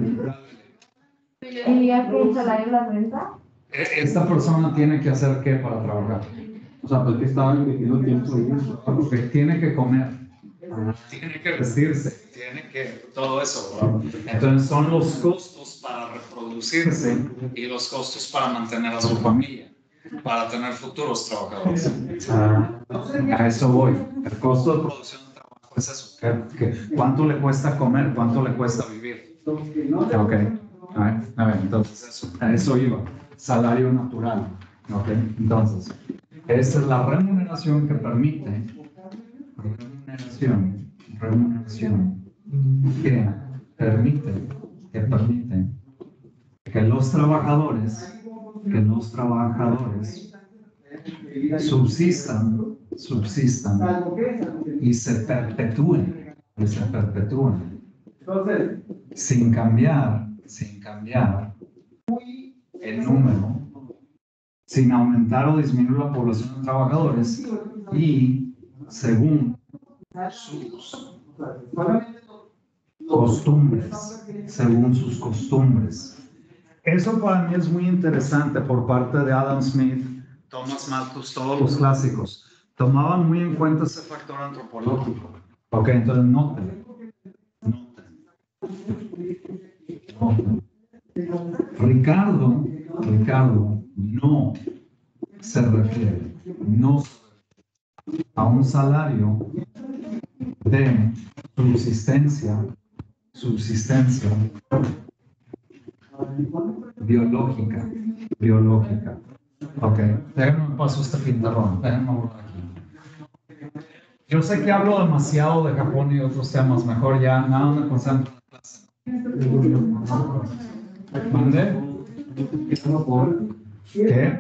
¿Diría que el salario de la renta? E- Esta persona tiene que hacer qué para trabajar? O sea, pues que estaba invirtiendo tiempo en eso. Porque tiene que comer, tiene que vestirse, tiene que todo eso, ¿verdad? Entonces son los costos para reproducirse y los costos para mantener a su familia, para tener futuros trabajadores. Ah, A eso voy. El costo de producción de trabajo es eso. ¿Qué- qué- ¿Cuánto le cuesta comer? ¿Cuánto le cuesta vivir? Ok. A ver, a ver, entonces eso, a eso iba. Salario natural. Ok. Entonces, esta es la remuneración que permite, remuneración, remuneración, que permite, que permite que los trabajadores, que los trabajadores subsistan, subsistan y se perpetúen, y se perpetúen, sin cambiar, sin cambiar el número, sin aumentar o disminuir la población de trabajadores y según sus costumbres, según sus costumbres. Eso para mí es muy interesante por parte de Adam Smith, Thomas Malthus, todos los clásicos. Tomaban muy en cuenta ese factor antropológico. Ok, entonces noten, noten, noten. Ricardo, Ricardo no se refiere no a un salario de subsistencia, subsistencia biológica, biológica. Ok, déjenme paso este pintarrón, déjenme borrar aquí. Yo sé que hablo demasiado de Japón y otros temas, mejor ya nada me concentro en la clase. ¿Mande? ¿Qué?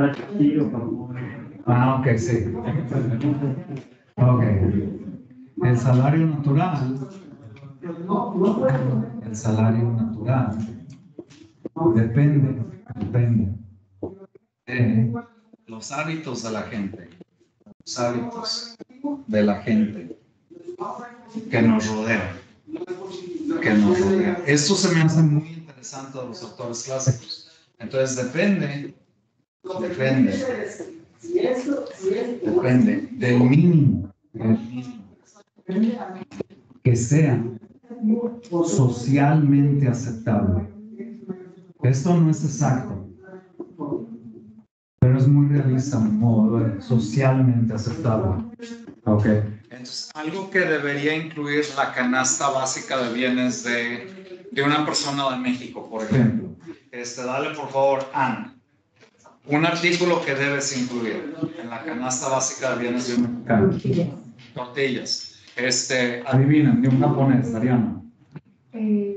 Ah, ok, sí. Ok. El salario natural, el salario natural depende, depende de los hábitos de la gente, los hábitos de la gente que nos rodea, que nos rodea. Esto se me hace muy interesante de los autores clásicos. Entonces depende, depende, depende del mínimo, del mínimo que sea socialmente aceptable. Esto no es exacto, pero es muy realista, a mi modo de ver, socialmente aceptable. Ok. Entonces, algo que debería incluir la canasta básica de bienes de, de una persona de México, por ejemplo. Este, dale por favor, Ana. Un artículo que debes incluir en la canasta básica de bienes de un mexicano. Tortillas. Este, adivinen, de un japonés, Ariana. Eh,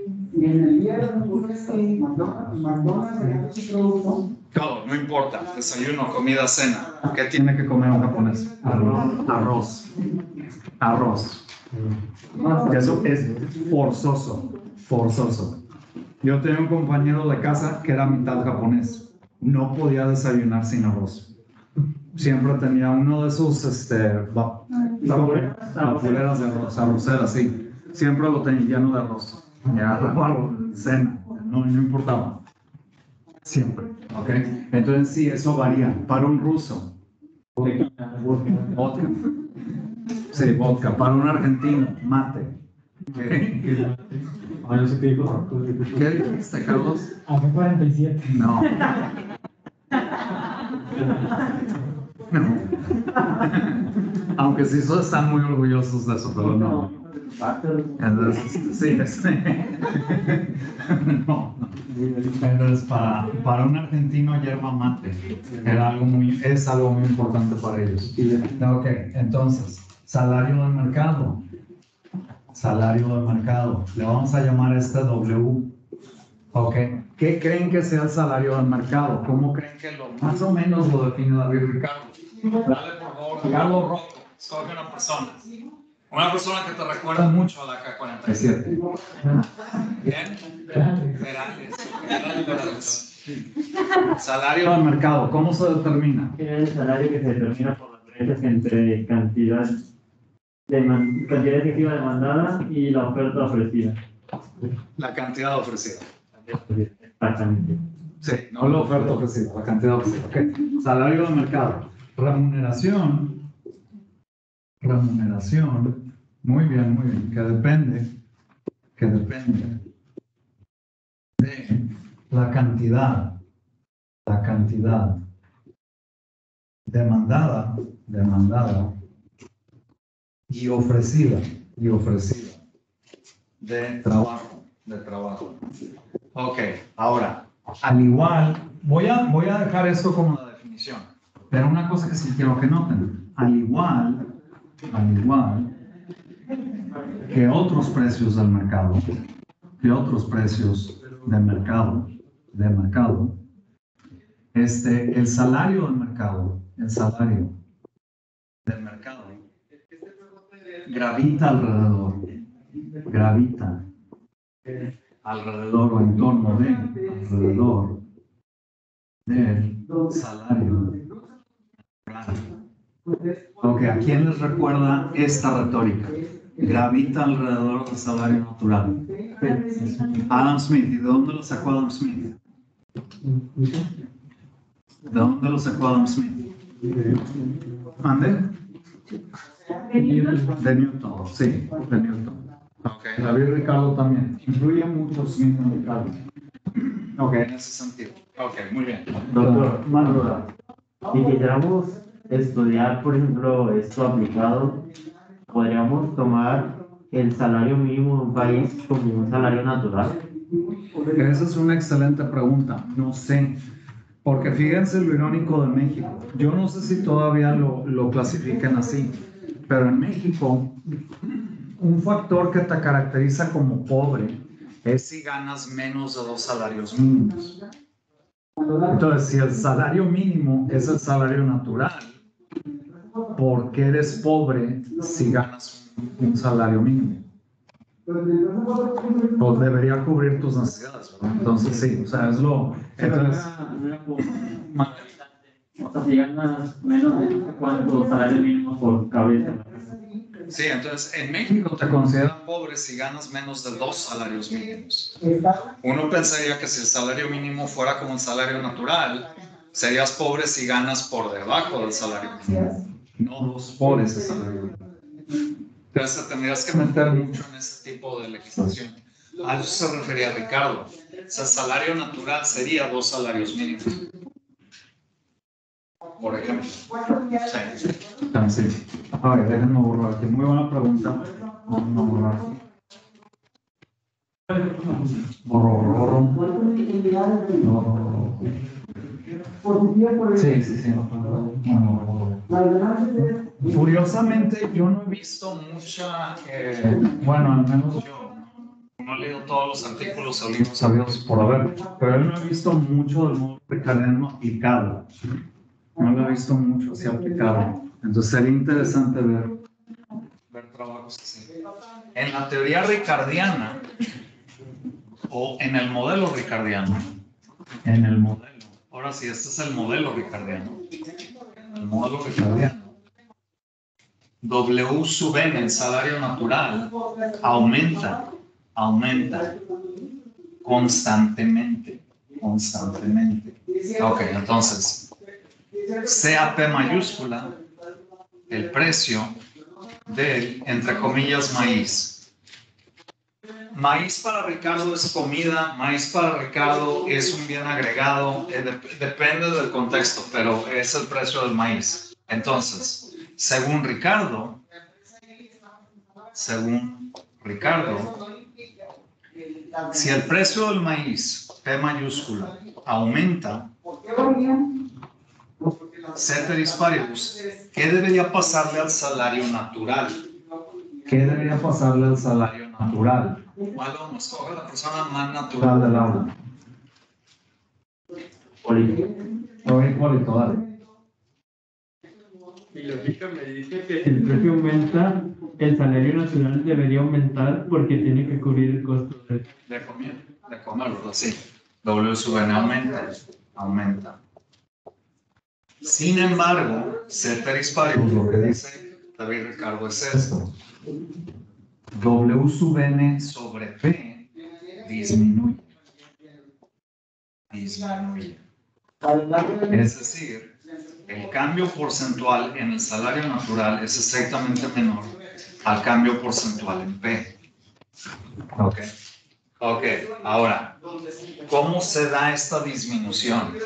Todo, no importa. Desayuno, comida, cena. ¿Qué tiene que comer un japonés? Arroz. Arroz. Arroz. Eso es forzoso. Forzoso. Yo tenía un compañero de casa que era mitad japonés. No podía desayunar sin arroz. Siempre tenía uno de esos, este, vapuleras de arroz, arroceras, sí. Siempre lo tenía lleno de arroz. Ya, cena, no, no importaba. Siempre, ¿ok? Entonces sí, eso varía. Para un ruso, vodka. Sí, vodka. Para un argentino, mate. ¿Qué? Ah, yo sé qué dijo. ¿Qué dijiste, Carlos? A mí cuarenta y siete. No. No. Aunque sí están muy orgullosos de eso, pero no. Entonces, sí, este. No, no. Entonces, para, para un argentino, yerba mate era algo muy, es algo muy importante para ellos. Ok, entonces, salario del mercado. Salario del mercado. Le vamos a llamar este W. Ok. ¿Qué creen que sea el salario del mercado? ¿Cómo creen que lo más o menos lo define David Ricardo? Dale por favor, Carlos Rocco. Escoge una persona. Una persona que te recuerda mucho a la K cuarenta y siete. ¿Bien? Perales. Salario del mercado. ¿Cómo se determina? Es el salario que se determina por las diferencias entre cantidad, de man, cantidad efectiva demandada y la oferta ofrecida. La cantidad ofrecida. Exactamente. Sí, no la oferta ofrecida, la cantidad ofrecida. Okay. Salario del mercado. Remuneración. Remuneración. Muy bien, muy bien. Que depende. Que depende de la cantidad. La cantidad demandada. Demandada. Y ofrecida. Y ofrecida. De trabajo. De trabajo. Ok, ahora, al igual, voy a, voy a dejar esto como la definición, pero una cosa que sí quiero que noten, al igual, al igual que otros precios del mercado, que otros precios del mercado, del mercado, este, el salario del mercado, el salario del mercado, gravita alrededor, gravita alrededor o en torno de, alrededor del salario. Ok, ¿a quién les recuerda esta retórica? Gravita alrededor del salario natural. Adam Smith. ¿Y de dónde lo sacó Adam Smith? ¿De dónde lo sacó Adam Smith? ¿Mande? De Newton, sí, de Newton. Ok, David Ricardo también. Influye mucho Smith en Ricardo. Ok, en ese sentido. Ok, muy bien. Doctor, más duda. Si quisiéramos estudiar, por ejemplo, esto aplicado, podríamos tomar el salario mínimo de un país como un salario natural. Esa es una excelente pregunta. No sé. Porque fíjense lo irónico de México. Yo no sé si todavía lo, lo clasifican así, pero en México, un factor que te caracteriza como pobre es si ganas menos de dos salarios mínimos. Entonces, si el salario mínimo es el salario natural, ¿por qué eres pobre si ganas un, un salario mínimo? Pues debería cubrir tus necesidades, ¿verdad? Entonces, sí, o sea, es lo... Entonces, O sea, si ganas menos de cuántos salarios mínimos por cabeza. sí, entonces en México te consideran pobre si ganas menos de dos salarios mínimos. Uno pensaría que si el salario mínimo fuera como un salario natural, serías pobre si ganas por debajo del salario mínimo, no dos por ese salario mínimo. Entonces tendrías que meter mucho en ese tipo de legislación. A eso se refería Ricardo. O sea, salario natural sería dos salarios mínimos. Por ejemplo. Sí. Entonces, a ver, déjenme borrar aquí. Muy buena pregunta. Vamos a borrar. Borro, borro, borro. Sí, sí, sí. Curiosamente, yo no he visto mucha, eh, bueno, al menos yo, no he leído todos los artículos o libros sabidos por haber, pero yo no he visto mucho del modo ricardiano aplicado. No lo he visto mucho así aplicado. Entonces sería interesante ver, ver trabajos así. En la teoría ricardiana, o en el modelo ricardiano, en el modelo, ahora sí, este es el modelo ricardiano, el modelo ricardiano, W sub N, el salario natural, aumenta, aumenta constantemente, constantemente. Ok, entonces, sea P mayúscula, el precio del, entre comillas, maíz. Maíz para Ricardo es comida, maíz para Ricardo es un bien agregado, eh, de, depende del contexto, pero es el precio del maíz. Entonces, según Ricardo, según Ricardo, si el precio del maíz, P mayúscula, aumenta, ceteris paribus, ¿qué debería pasarle al salario natural? ¿Qué debería pasarle al salario natural? Malo, nos coge la persona más natural del aula. Polito. Oye, Polito, dale. Mi lógica me dice que si el precio aumenta, el salario nacional debería aumentar porque tiene que cubrir el costo de, de comer, de comerlo, sí. W sub N aumenta, aumenta. Sin embargo, ceteris paribus, lo que dice David Ricardo es esto. W sub N sobre P disminuye. Disminuye. Es decir, el cambio porcentual en el salario natural es estrictamente menor al cambio porcentual en P. Ok. Ok, ahora, ¿cómo se da esta disminución?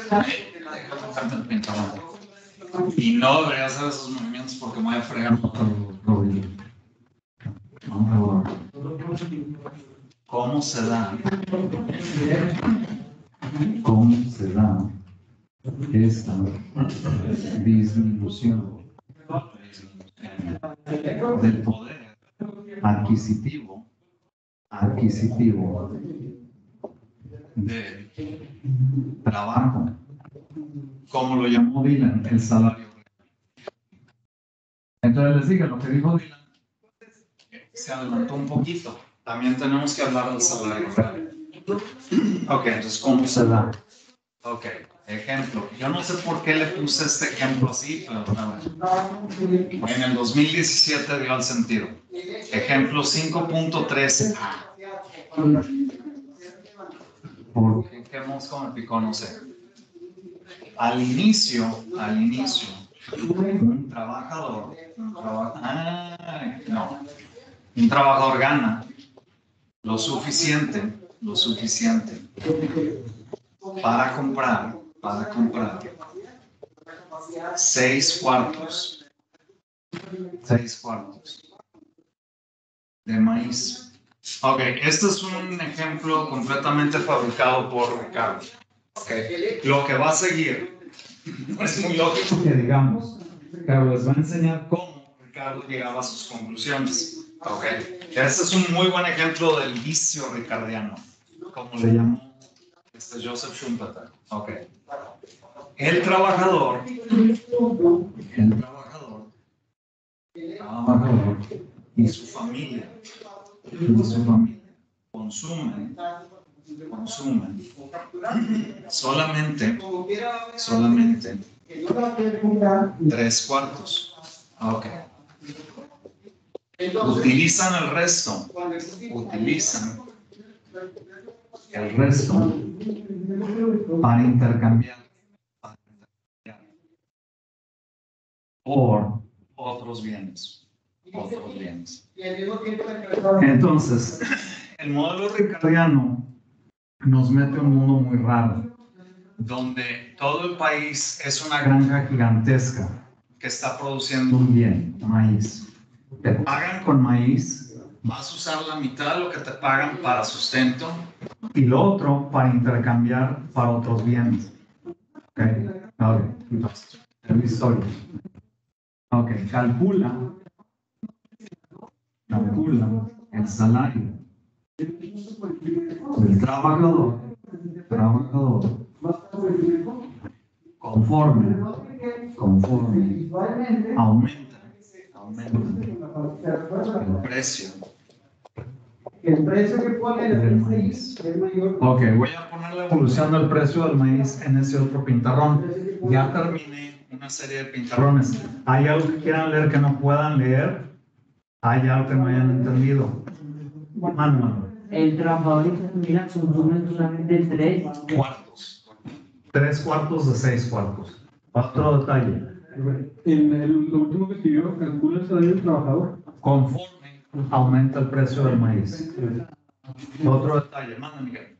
Y no debería hacer esos movimientos porque me voy a fregar otro rodillo. ¿Cómo se da? ¿Cómo se da esta disminución del poder adquisitivo, adquisitivo del trabajo? Como lo llamó Dylan, el salario. Entonces les dije, lo que dijo Dylan se adelantó un poquito. También tenemos que hablar del salario real. Ok, entonces, ¿cómo se da? Ok, ejemplo. Yo no sé por qué le puse este ejemplo así, pero en el dos mil diecisiete dio el sentido. Ejemplo cinco punto tres A. ¿Por qué? ¿Qué mosco me picó? No sé. Al inicio, al inicio, un trabajador, un trabajador, ah, no, un trabajador gana lo suficiente, lo suficiente para comprar, para comprar seis cuartos. seis cuartos de maíz. Ok, este es un ejemplo completamente fabricado por Ricardo. Okay. Lo que va a seguir no es muy lógico que digamos, pero les va a enseñar cómo Ricardo llegaba a sus conclusiones. Okay. Este es un muy buen ejemplo del vicio ricardiano, como le llamó este Joseph Schumpeter. Okay. El trabajador, el trabajador, trabajador y su familia, y su familia consumen, consumen solamente, solamente tres cuartos. Okay. Utilizan el resto, utilizan el resto para intercambiar, para intercambiar por otros bienes, otros bienes. Entonces, el modelo ricardiano nos mete en un mundo muy raro, donde todo el país es una granja gigantesca que está produciendo un bien, maíz. Te pagan con maíz, vas a usar la mitad de lo que te pagan para sustento y lo otro para intercambiar para otros bienes. Ok, ahora, el historia. Ok, calcula, calcula el salario del trabajador, trabajador, conforme, conforme, aumenta, aumenta el precio. El precio que pone del maíz. Ok, voy a poner la evolución del precio del maíz en ese otro pintarrón. Ya terminé una serie de pintarrones. ¿Hay algo que quieran leer que no puedan leer? ¿Hay algo que no hayan entendido? Mano, El trabajador y su familia consumen solamente tres cuartos. Tres cuartos de seis cuartos. Otro detalle. En el, lo último que escribió, calcula el salario del trabajador. Conforme aumenta el precio del maíz. Otro detalle. Manda, Miguel.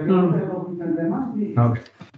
Ok.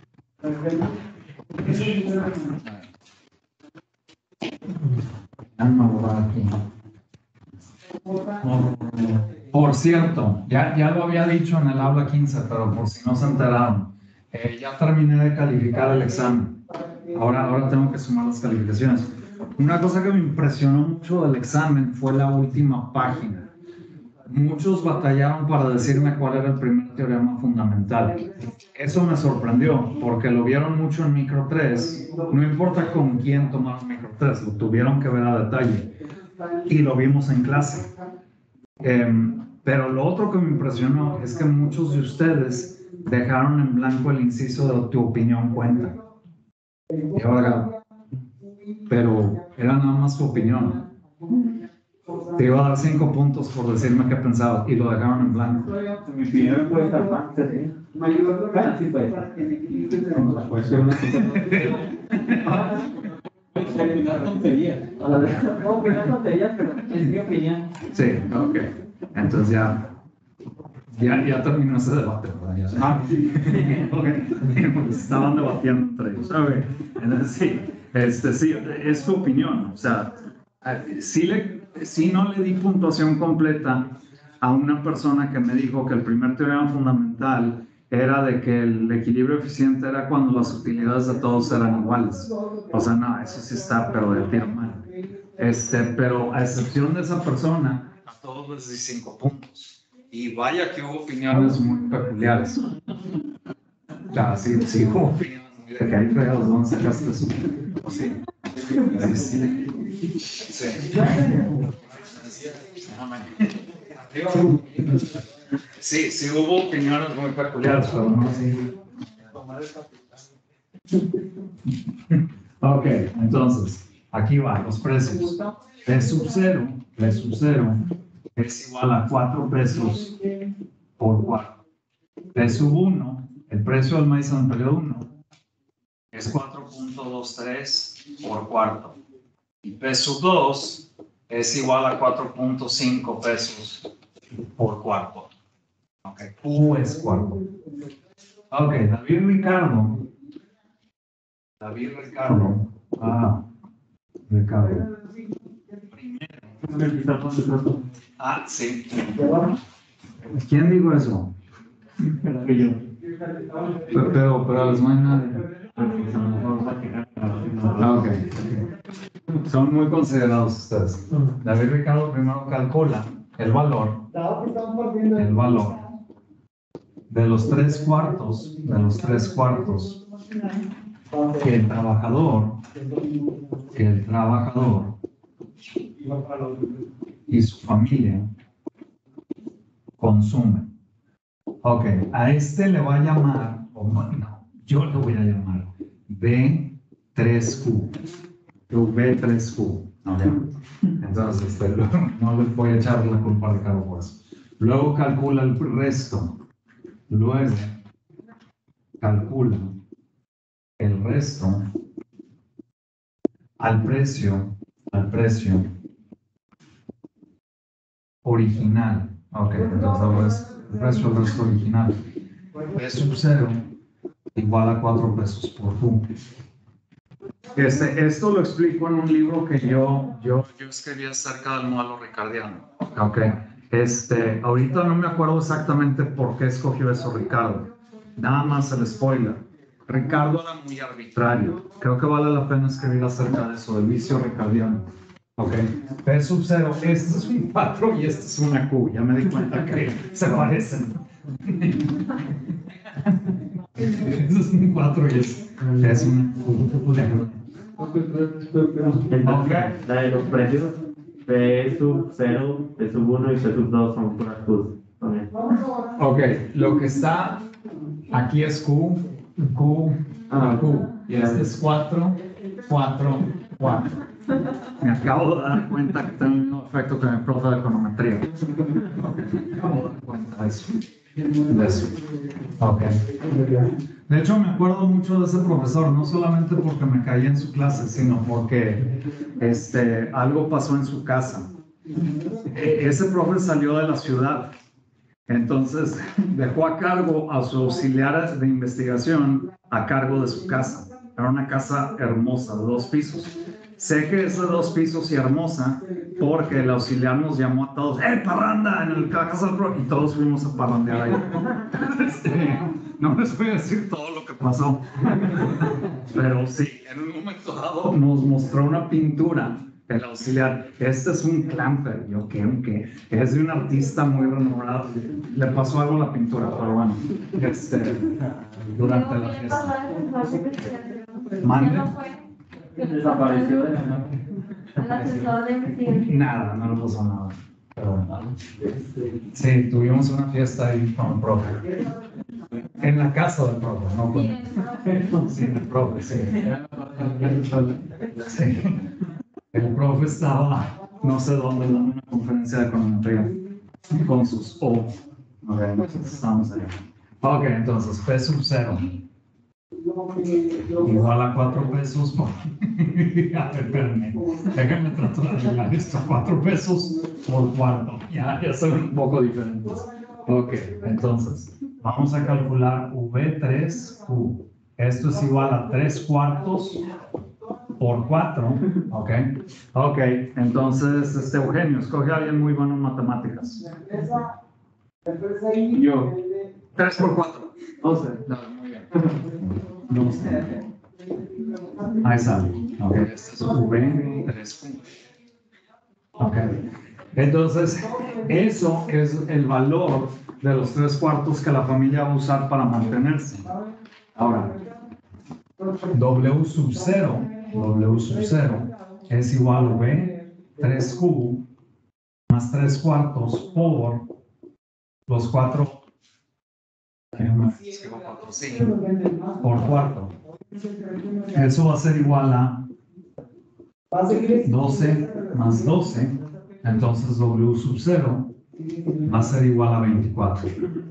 Por cierto, ya, ya lo había dicho en el aula quince, pero por si no se enteraron, eh, ya terminé de calificar el examen. Ahora, ahora tengo que sumar las calificaciones. Una cosa que me impresionó mucho del examen fue la última página. Muchos batallaron para decirme cuál era el primer teorema fundamental. Eso me sorprendió, porque lo vieron mucho en micro tres. No importa con quién tomaron micro tres, lo tuvieron que ver a detalle. Y lo vimos en clase. Eh, pero lo otro que me impresionó es que muchos de ustedes dejaron en blanco el inciso de tu opinión cuenta. Y ahora, pero era nada más tu opinión. Te iba a dar cinco puntos por decirme qué pensabas y lo dejaron en blanco. Mi opinión puede estar más. Bueno, sí puede estar. Puede ser una terminar tonterías. No, pues no tonterías, pero es mi opinión. Sí, ok. Entonces ya, ya, ya terminó ese debate. Ya. Ah, okay. Estaban debatiendo entre ellos. Okay. Entonces sí, este, sí, es tu opinión. O sea, sí, le, sí no le di puntuación completa a una persona que me dijo que el primer teorema fundamental era de que el equilibrio eficiente era cuando las utilidades de todos eran iguales. O sea, no, eso sí está, pero de tiro mal. Este, pero a excepción de esa persona, a todos les di cinco puntos. Y vaya que hubo opiniones muy peculiares. O sea, sí, sí hubo opiniones muy de que hay fregados, ¿dónde sacaste eso? Sí. Sí, sí. Sí. Sí, sí hubo opiniones muy peculiares, pero no así. Ok, entonces, aquí va, los precios. P sub cero, P sub cero es igual a cuatro pesos por cuarto. P sub uno, el precio del maíz en el periodo uno, es cuatro punto veintitrés por cuarto. Y P sub dos es igual a cuatro punto cinco pesos por cuarto. Ok, Q es cuarto. Ok, David Ricardo. David Ricardo Ah, Ricardo. Ah, sí. ¿Quién dijo eso? Pero, pero, pero no hay nadie. Ah, ok. Son muy considerados ustedes. David Ricardo primero calcula el valor, el valor de los tres cuartos, de los tres cuartos que el trabajador, que el trabajador y su familia consumen. Ok, a este le va a llamar, o no, no, yo le voy a llamar B tres Q. B tres Q. Okay. Entonces, este, no les voy a echar la culpa al cargo por eso. Luego calcula el resto. Luego calcula el resto al precio, al precio original. Ok, entonces el precio del resto original. P sub cero igual a cuatro pesos por Q. Este, esto lo explico en un libro que yo, yo, yo escribí acerca del modelo ricardiano. Ok. Este, ahorita no me acuerdo exactamente por qué escogió eso Ricardo. Nada más el spoiler. Ricardo era muy arbitrario. Creo que vale la pena escribir acerca de eso, del vicio ricardiano. Ok. P sub cero, este es un cuatro y este es una Q. Ya me di cuenta que se parecen. Este es un cuatro y es, es una Q. Entonces, la de los precios, P sub cero, P sub uno y P sub dos son puras Qs. Ok, lo que está aquí es Q, Q, Ah, Q. Y este es cuatro, cuatro, cuatro. Me acabo de dar cuenta que tengo el mismo efecto que mi profe de econometría. Me acabo de dar cuenta de eso. De eso. Ok. De hecho, me acuerdo mucho de ese profesor, no solamente porque me caí en su clase, sino porque este, algo pasó en su casa. E- ese profe salió de la ciudad, entonces dejó a cargo a su auxiliar de investigación a cargo de su casa. Era una casa hermosa, de dos pisos. Sé que es de dos pisos y hermosa porque el auxiliar nos llamó a todos, ¡eh, parranda! En el casa del profe, y todos fuimos a parrandear ahí. Este, no les voy a decir todo lo que pasó, pero sí, en un momento dado nos mostró una pintura, el auxiliar. Este es un clamper, yo qué, qué, es de un artista muy renombrado. Le pasó algo a la pintura, pero bueno, este, durante la fiesta. ¿Mande? Desapareció de la nada. El asesor de investigación. Nada, no le pasó nada. Pero, sí, tuvimos una fiesta ahí con el profe. En la casa del profe, no con sí, el profe, sí. Sí. El profe estaba, no sé dónde, dando una conferencia de econometría con sus O. Ok, entonces estamos allá. Ok, entonces, P sub cero. Igual a cuatro pesos por... A ver, espérenme. Déjenme tratar de arreglar esto. cuatro pesos por cuarto. Ya, ya son un poco diferentes. Ok, entonces, vamos a calcular V tres Q. Esto es igual a tres cuartos por cuatro. Ok. Ok, entonces, este Eugenio, escoge a alguien muy bueno en matemáticas. Yo. tres por cuatro. doce. No, muy bien. doce. Ahí sale. Ok, este es V tres Q. Ok. Entonces, eso es el valor de los tres cuartos que la familia va a usar para mantenerse. Ahora, W sub cero, W sub cero es igual a V tres Q más tres cuartos por los cuatro, sí, por cuarto. Eso va a ser igual a doce más doce, entonces W sub cero va a ser igual a veinticuatro.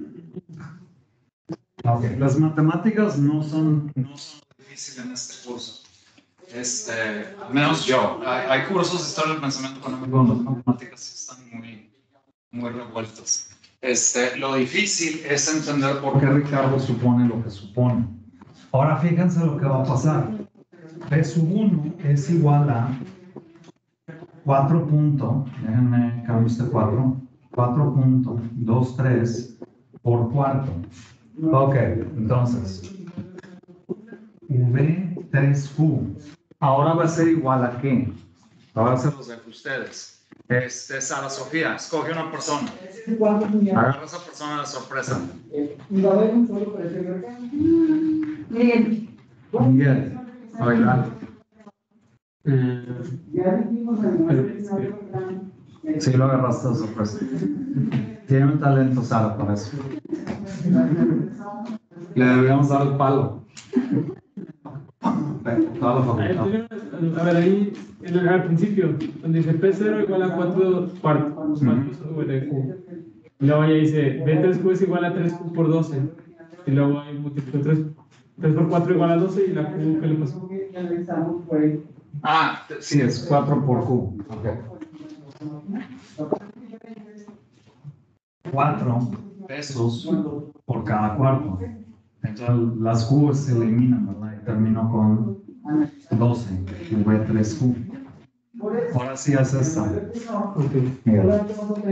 Ok, las matemáticas no son, no son difíciles en este curso. Este, al menos yo. Hay, hay cursos de historia del pensamiento económico donde las matemáticas sí están muy, muy revueltas. Este, lo difícil es entender por qué Ricardo supone lo que supone. Ahora fíjense lo que va a pasar. P sub uno es igual a cuatro punto, déjenme cambiar este cuatro, cuatro punto veintitrés por cuarto. Ok, entonces, V tres Q. Ahora va a ser igual a qué? Ahora se los dejo a ustedes. Este, Sara Sofía, escoge una persona. Agarra a esa persona de sorpresa. Miguel. Miguel. Oiga. Sí, lo agarraste de sorpresa. Tiene un talento, Sara, para eso. Le deberíamos dar el palo. Toda la facultad. A ver, ahí en el- al principio, donde dice P cero igual a cuatro cuartos, cuartos sobre Q. Y luego ya dice B tres Q es igual a tres Q por doce. Y luego ahí multiplico tres, tres por cuatro igual a doce y la Q, ¿qué le pasó? Ah, sí, es cuatro por Q. Okay. cuatro pesos por cada cuarto. Entonces las Q se eliminan, ¿verdad? Y termino con doce, V tres Q. Ahora sí es esta. Mira.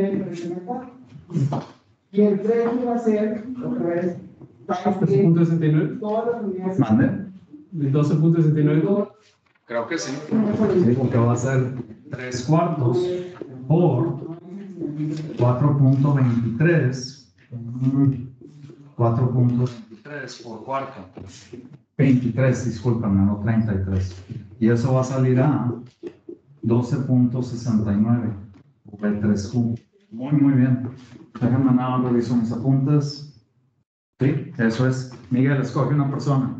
Y el precio va a ser, otra vez, doce punto sesenta y nueve. ¿Mande? doce punto sesenta y nueve. Creo que sí. Sí, porque va a ser tres cuartos por cuatro punto veintitrés. cuatro punto veintitrés por cuarto. veintitrés, discúlpame, no treinta y tres. Y eso va a salir a doce punto sesenta y nueve. V tres Q. Muy, muy bien. Déjenme nada más reviso mis apuntes. Sí, eso es. Miguel, escoge una persona.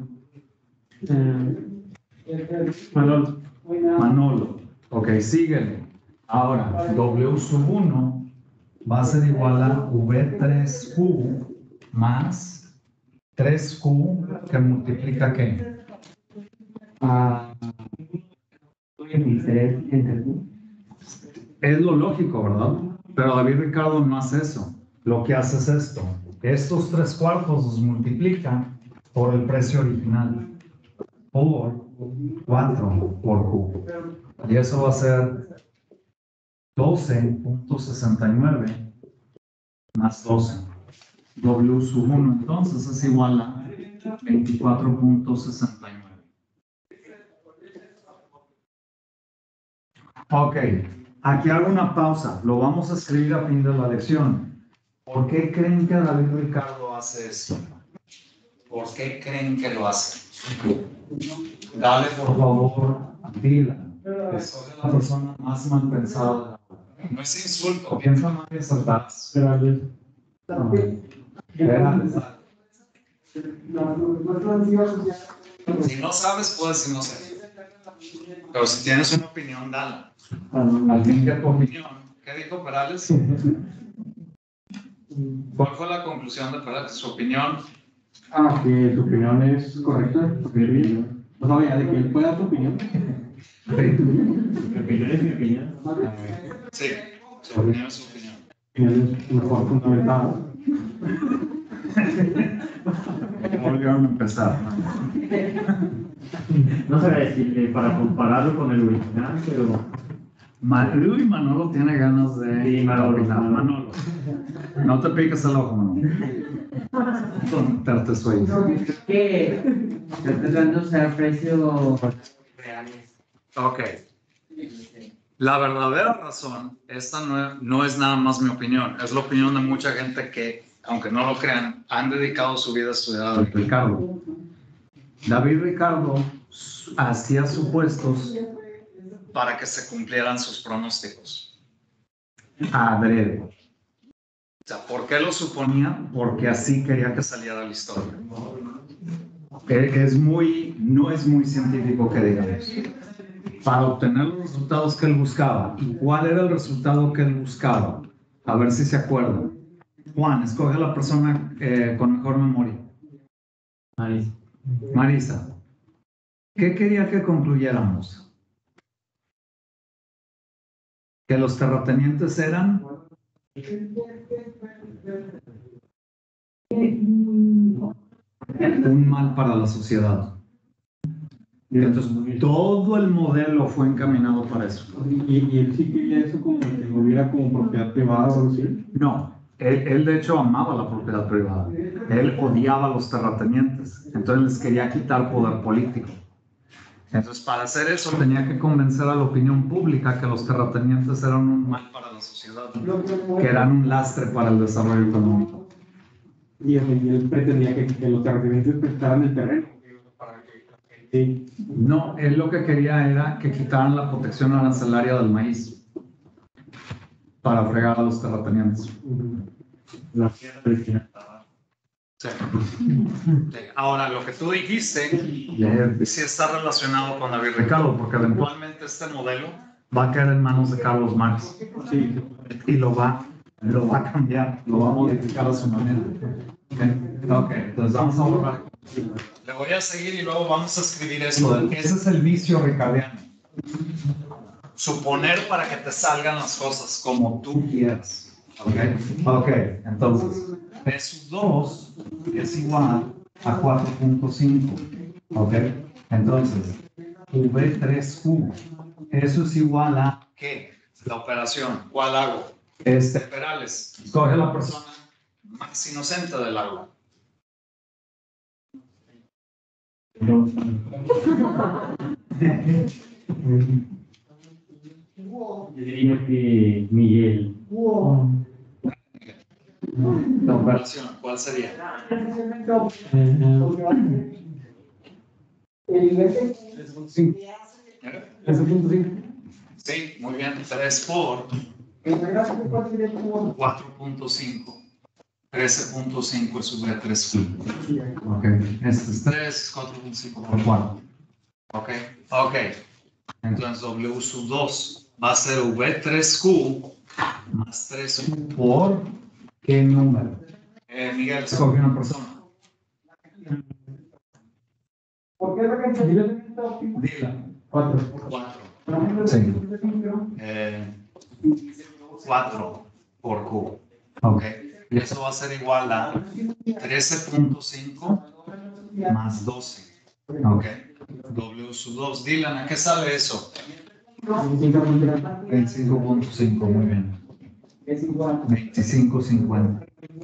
Eh, Manolo. Manolo. Ok, síguele. Ahora, W sub uno va a ser igual a V tres Q más tres Q que multiplica ¿qué? Ah, veintitrés entre Q. Es lo lógico, ¿verdad? Pero David Ricardo no hace eso. Lo que hace es esto. Estos tres cuartos los multiplica por el precio original. Por cuatro por Q. Y eso va a ser doce punto sesenta y nueve más doce. W sub uno entonces es igual a veinticuatro punto sesenta y nueve. Ok, aquí hago una pausa. Lo vamos a escribir a fin de la lección. ¿Por qué creen que David Ricardo hace esto? ¿Por qué creen que lo hace? Dale, por favor, dila. Escoge la persona más mal pensada. No es insulto, piensa mal y acertarás. Si no sabes, puedes decir no sé. Pero si tienes una opinión, dala. Al fin de tu opinión. ¿Qué dijo Perales? ¿Cuál fue la conclusión de Perales? Su opinión. Ah, que tu opinión es correcta. O sea, vaya, de que él pueda dar tu opinión. Sí. Mi opinión es mi opinión. Sí, su opinión es su opinión. Opinión es mejor fundamentada. Volvieron a empezar. No sabía decirle para compararlo con el original, pero. Manolo y Manolo tiene ganas de Sí, Manolo, opinar. Manolo. Manolo. No te piques el ojo, Manolo. Contarte sueño. que estoy tratando de usar precios reales. Ok. La verdadera razón, esta no, no es nada más mi opinión, es la opinión de mucha gente que, aunque no lo crean, han dedicado su vida a estudiar a David Ricardo. David Ricardo hacía supuestos para que se cumplieran sus pronósticos. Adrede. O sea, ¿por qué lo suponía? Porque así quería que saliera la historia. Es muy, no es muy científico que digamos. Para obtener los resultados que él buscaba. ¿Y cuál era el resultado que él buscaba? A ver si se acuerdan. Juan, escoge a la persona eh, con mejor memoria. Marisa. Marisa. ¿Qué quería que concluyéramos? Que los terratenientes eran un mal para la sociedad. Entonces, todo el modelo fue encaminado para eso. ¿Y, y él sí quería eso como que lo viera como propiedad privada o algo así? No, él, él de hecho amaba la propiedad privada. Él odiaba a los terratenientes. Entonces les quería quitar poder político. Entonces, para hacer eso tenía que convencer a la opinión pública que los terratenientes eran un mal para la sociedad, que eran un lastre para el desarrollo económico. Y él, y él pretendía que, que los terratenientes prestaran el terreno. Para que la gente... No, él lo que quería era que quitaran la protección arancelaria del maíz para fregar a los terratenientes. La tierra destinada. Sí. Ahora, lo que tú dijiste sí está relacionado con David Ricardo, porque eventualmente este modelo va a caer en manos de Carlos Marx. Sí. Y lo va, lo va a cambiar, lo va a modificar a su manera. Ok, okay. Entonces vamos a borrar. Le voy a seguir y luego vamos a escribir esto. Ese es el vicio ricardiano. Suponer para que te salgan las cosas como tú quieras. Ok, ok, entonces P sub dos es igual a cuatro punto cinco. Ok, entonces V tres Q, eso es igual a ¿qué? La operación. ¿Cuál hago? Este, Perales. Escoge la persona más inocente del aula. No. Yo diría que Miguel. La operación, ¿cuál sería? Sí, muy bien. tres por cuatro punto cinco. trece punto cinco es V tres Q. Ok, este es tres, cuatro punto cinco por cuatro. Ok, ok. Entonces W sub dos va a ser V tres Q más tres Q por ¿qué número? Eh, Miguel, escoge una persona. ¿Por qué lo que Dila. Cuatro. cuatro. Sí. Eh, cuatro por Q. Ok. Y eso va a ser igual a trece punto cinco más doce. Ok. W sub dos. Dylan, ¿a qué sale eso? veinticinco punto cinco, muy bien. veinticinco cincuenta.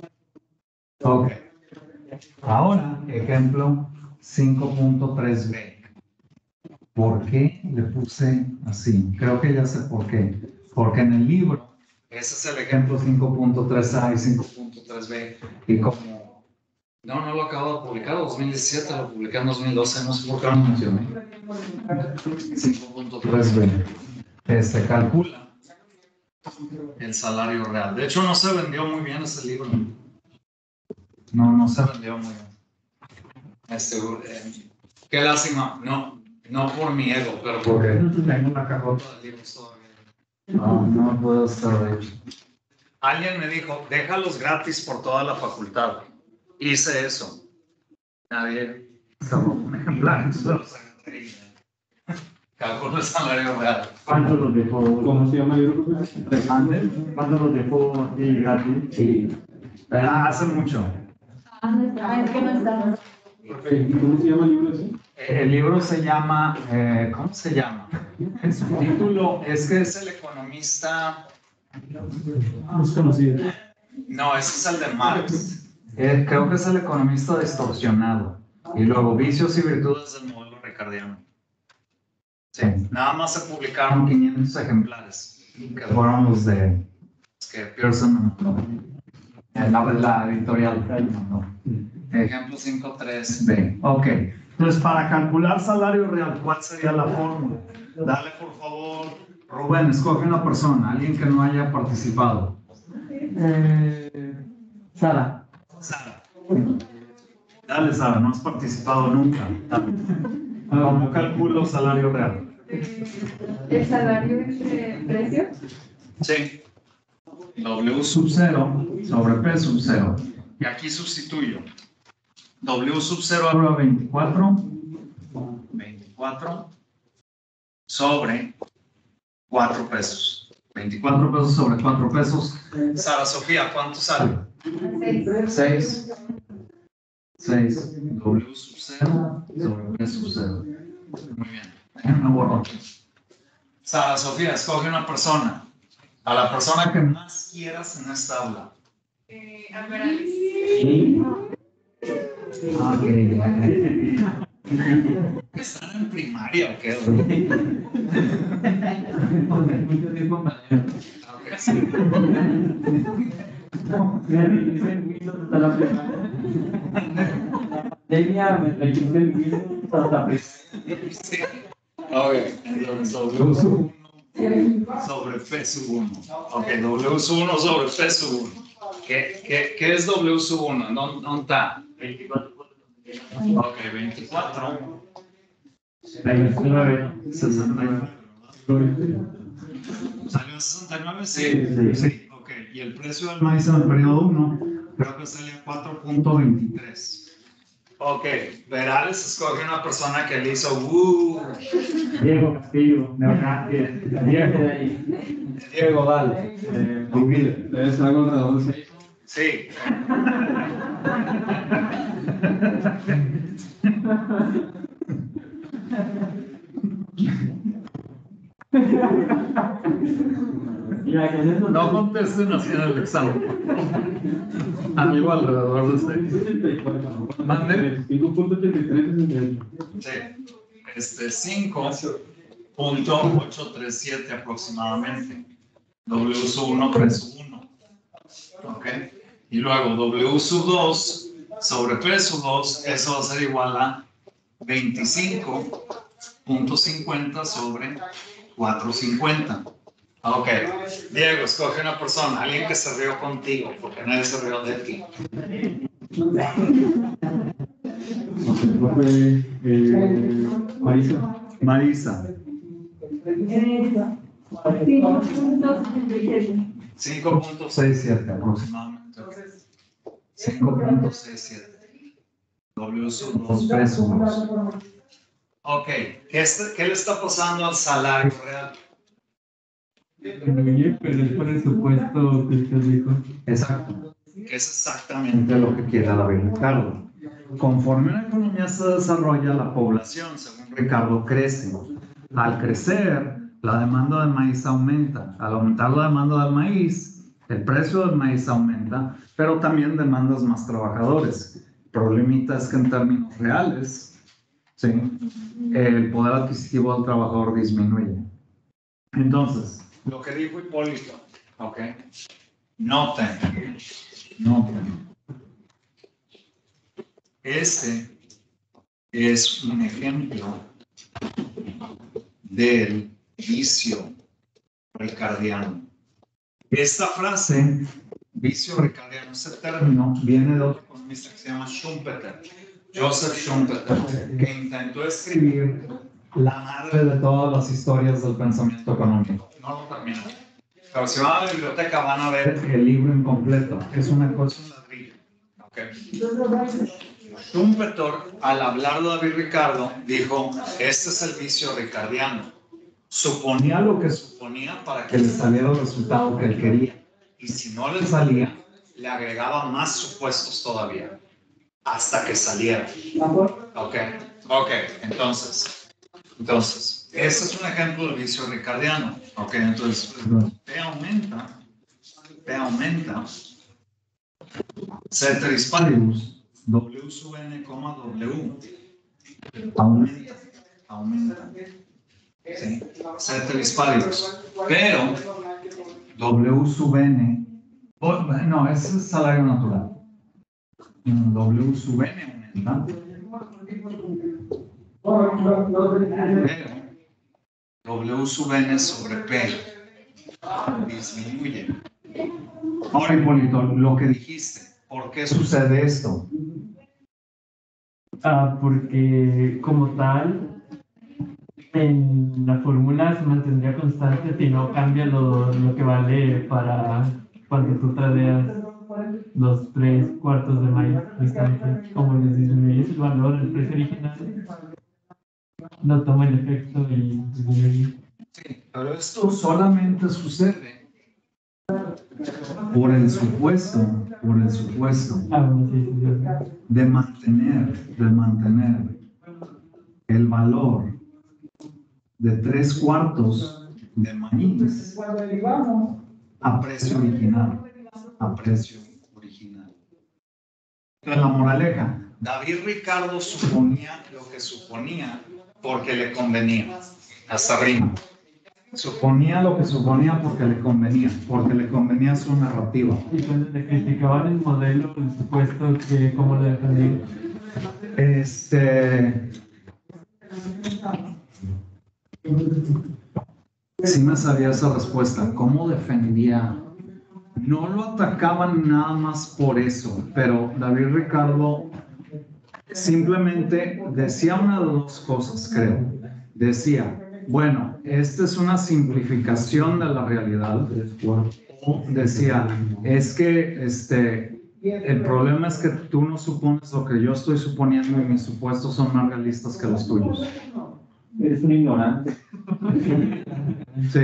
Ok. Ahora, ejemplo cinco punto tres b. ¿Por qué le puse así? Creo que ya sé por qué. Porque en el libro, ese es el ejemplo cinco punto tres a y cinco punto tres b. Y como no, no lo acabo de publicar, dos mil diecisiete, lo publiqué en dos mil doce, no sé por qué lo mencioné. cinco punto tres b. Este calcula el salario real. De hecho, no se vendió muy bien ese libro. No, no se vendió muy bien. Este, eh, qué lástima. No, no por mi ego, pero porque tengo una cajota de libros todavía. No, no puedo estar de hecho. Alguien me dijo, déjalos gratis por toda la facultad. Hice eso. Nadie sacó un ejemplar, entonces los entregué. Calculo el salario real. ¿Cuánto los dejó? ¿Cómo se llama el libro? ¿Antes? ¿Cuánto los dejó así gratis? Sí. Ah, hace mucho. Ah, es que no está. ¿Y cómo se llama el libro ese? El libro se llama, eh, ¿cómo se llama? El subtítulo es que es el economista. Desconocido. No, ese es el de Marx. Eh, creo que es el economista distorsionado. Y luego, vicios y virtudes del modelo ricardiano. Sí, nada más se publicaron quinientos ejemplares, que fueron los de los que Pearson mandó. La, la editorial mandó. Ejemplo cinco punto tres b. Ok. Entonces, para calcular salario real, ¿cuál sería la fórmula? Dale, por favor. Rubén, escoge una persona, alguien que no haya participado. Eh, Sara. Sara. Dale, Sara, no has participado nunca. ¿Cómo calculo salario real? ¿El salario entre precios? Sí. W sub cero sobre P sub cero. Y aquí sustituyo. W sub cero a veinticuatro. veinticuatro sobre cuatro pesos. veinticuatro pesos sobre cuatro pesos. Sara Sofía, ¿cuánto sale? Seis. seis. seis. W sub cero sobre P sub cero. Muy bien. Déjenme borrar. Sara Sofía, escoge una persona. A la persona que más quieras en esta aula. Eh, a ver, Alice. Ah, ok. ¿Están en primaria o qué? Mucho tiempo para Ok, sí. hasta la pandemia me registré el Windows hasta Sí. Ok, entonces W uno sobre P sub uno. Ok, W sub uno sobre P sub uno. ¿Qué, qué, qué es W sub uno? ¿Dónde, dónde está? Ok, veinticuatro. veintinueve. sesenta y nueve. ¿Salió sesenta y nueve? Sí. Sí. Sí, ok. Y el precio del maíz en el periodo uno, creo que salía cuatro punto veintitrés. Ok, Perales escoge una persona que le hizo uh, Diego Castillo, Diego de ahí. Diego, dale. Eh, ¿Es algo alrededor de seis? Sí. Ya, que en eso No contesten así en el examen. Algo alrededor de seis. ¿Mande? cinco punto ochenta y tres sesenta y ocho. Sí. Este, cinco punto ochocientos treinta y siete aproximadamente. W sub uno, P sub uno. Ok. Y luego W sub dos sobre P sub dos, eso va a ser igual a veinticinco punto cincuenta sobre cuatrocientos cincuenta. Ok. Diego, escoge una persona, alguien que se rió contigo, porque nadie se rió de ti. Profe, eh, Marisa. Marisa. cinco punto sesenta y siete aproximadamente. cinco punto sesenta y siete. W sub dos, P sub dos. Ok, ¿Qué, está- ¿qué le está pasando al salario real? disminuye, pero es por el supuesto que usted dijo. Exacto. Que es exactamente lo que quiere David Ricardo. Conforme una economía se desarrolla, la población, según Ricardo, crece. Al crecer, la demanda del maíz aumenta. Al aumentar la demanda del maíz, el precio del maíz aumenta, pero también demandas más trabajadores. El problemita es que en términos reales, ¿sí?, el poder adquisitivo del trabajador disminuye. Entonces, lo que dijo Hipólito, ¿ok? Noten, noten. Este es un ejemplo del vicio ricardiano. Esta frase, vicio ricardiano, ese término viene de otro economista que se llama Schumpeter, Joseph Schumpeter, que intentó escribir la madre de todas las historias del pensamiento económico. No lo terminó. Pero si van a la biblioteca van a ver el libro incompleto. Es una cosa, un ladrillo. Okay. Schumpeter, al hablar de David Ricardo, dijo, este es el vicio ricardiano. Suponía lo que suponía para que le saliera el resultado que él quería. Y si no le salía, le agregaba más supuestos todavía. Hasta que saliera. Ok, ok, entonces, entonces, este es un ejemplo del vicio ricardiano. Ok, entonces, P aumenta, P aumenta, ceteris paribus, W sub n, W, aumenta, aumenta, ¿sí? Ceteris paribus, pero W sub n, oh, no, ese es salario natural. W sub n aumenta, pero W sub n sobre P disminuye. Ahora, Hipólito, lo que dijiste, ¿por qué sucede esto? Ah, porque como tal, en la fórmula se mantendría constante si no cambia lo, lo que vale para cuando tú tradeas los tres cuartos de maíz restantes. Como les disminuyes el valor, el precio original, no toma el efecto y disminuye. Sí, pero esto solamente sucede por el supuesto, por el supuesto Ah, bueno, sí, sí, sí. de mantener, de mantener el valor de tres cuartos de maíz a precio original. A precio original. Entonces, la moraleja, David Ricardo suponía lo que suponía porque le convenía. Hasta rima. Suponía lo que suponía porque le convenía, porque le convenía su narrativa. Y cuando le criticaban el modelo, el supuesto, que ¿cómo lo defendían? Este... Sí me sabía esa respuesta. ¿Cómo defendía? No lo atacaban nada más por eso, pero David Ricardo simplemente decía una de dos cosas, creo. Decía, bueno, esta es una simplificación de la realidad. O decía, es que este, el problema es que tú no supones lo que yo estoy suponiendo y mis supuestos son más realistas que los tuyos. Eres un ignorante. Sí.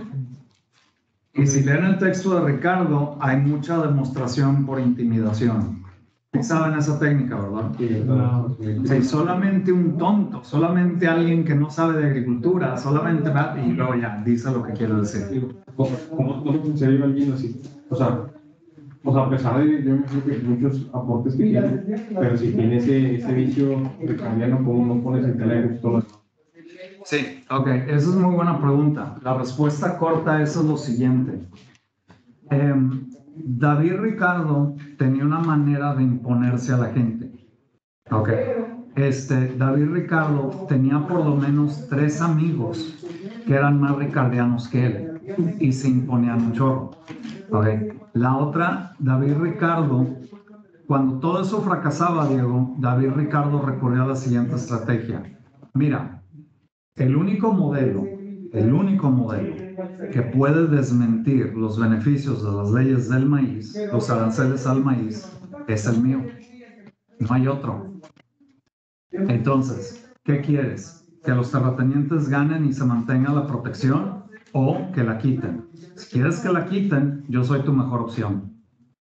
Y si leen el texto de Ricardo, hay mucha demostración por intimidación. ¿Sí saben esa técnica, verdad? No. Sí, solamente un tonto, solamente alguien que no sabe de agricultura, solamente va y luego ya dice lo que quiere decir. ¿Cómo, cómo, cómo en serio alguien así? O sea, o sea, a pesar de, yo me creo que muchos aportes que tiene, pero si tiene ese, ese vicio ricardiano, ¿cómo no pones en tela de justo? Sí, ok, esa es muy buena pregunta. La respuesta corta es lo siguiente. Eh, David Ricardo tenía una manera de imponerse a la gente. Ok, este, David Ricardo tenía por lo menos tres amigos que eran más ricardianos que él y se imponían un chorro. Okay. La otra, David Ricardo, cuando todo eso fracasaba, Diego, David Ricardo recurrió a la siguiente estrategia. Mira, el único modelo, el único modelo que puede desmentir los beneficios de las leyes del maíz, los aranceles al maíz, es el mío. No hay otro. Entonces, ¿qué quieres? ¿Que los terratenientes ganen y se mantenga la protección o que la quiten? Si quieres que la quiten, yo soy tu mejor opción.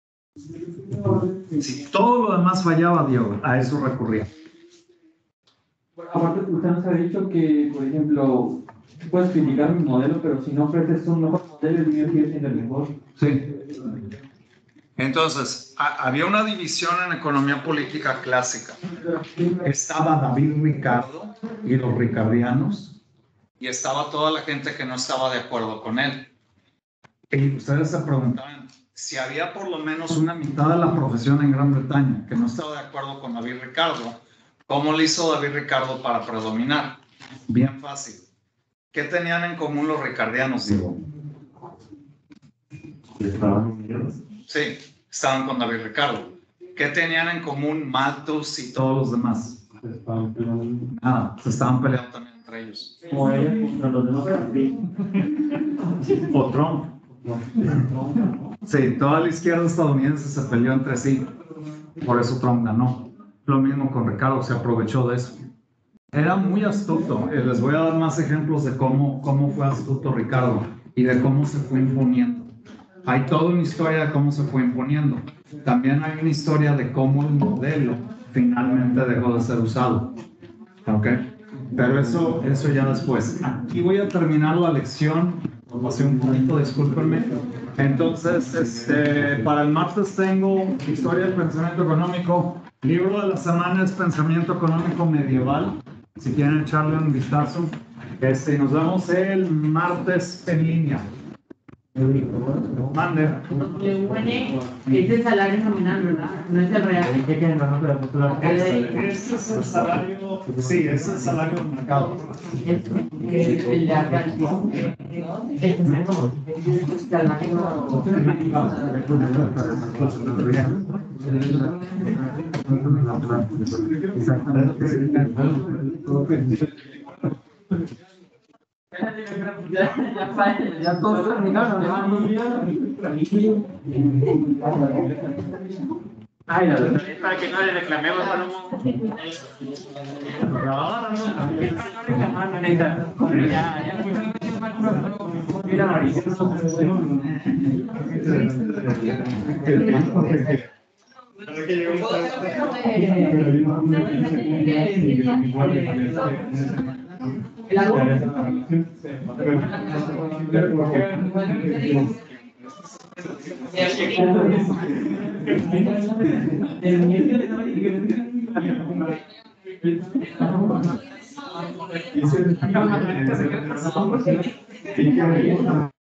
Si todo lo demás fallaba, Diego, a eso recurría. Aparte, usted nos ha dicho que, por ejemplo, puedes criticar mi modelo, pero si no ofreces un mejor modelo, el mío sigue siendo el mejor. Sí. Entonces, a, había una división en economía política clásica. Estaba David Ricardo y los ricardianos, y estaba toda la gente que no estaba de acuerdo con él. Y ustedes se preguntaban si había por lo menos una mitad de la profesión en Gran Bretaña que no estaba de acuerdo con David Ricardo. ¿Cómo le hizo David Ricardo para predominar? Bien fácil. ¿Qué tenían en común los ricardianos, Diego? Estaban unidos. Sí, estaban con David Ricardo. ¿Qué tenían en común Malthus y todos los demás? Estaban peleando. Nada, se estaban peleando también entre ellos. Como ellos contra los demás. O Trump. Sí, toda la izquierda estadounidense se peleó entre sí. Por eso Trump ganó. Lo mismo con Ricardo, se aprovechó de eso. Era muy astuto. Eh, les voy a dar más ejemplos de cómo, cómo fue astuto Ricardo y de cómo se fue imponiendo. Hay toda una historia de cómo se fue imponiendo. También hay una historia de cómo el modelo finalmente dejó de ser usado. ¿Ok? Pero eso, eso ya después. Aquí voy a terminar la lección. Lo pasé un poquito, discúlpenme. Entonces, este, para el martes tengo Historia del Pensamiento Económico. Libro de la semana es Pensamiento Económico Medieval. Si quieren echarle un vistazo. Este, nos vemos el martes en línea. Mande. Es el salario nominal, ¿verdad? No es el real. Este es el salario, sí, es el salario del mercado. El de acá. Es menos. El Ya, ya, ya todos terminaron. Ay, para que no le reclamemos a Pero Sí,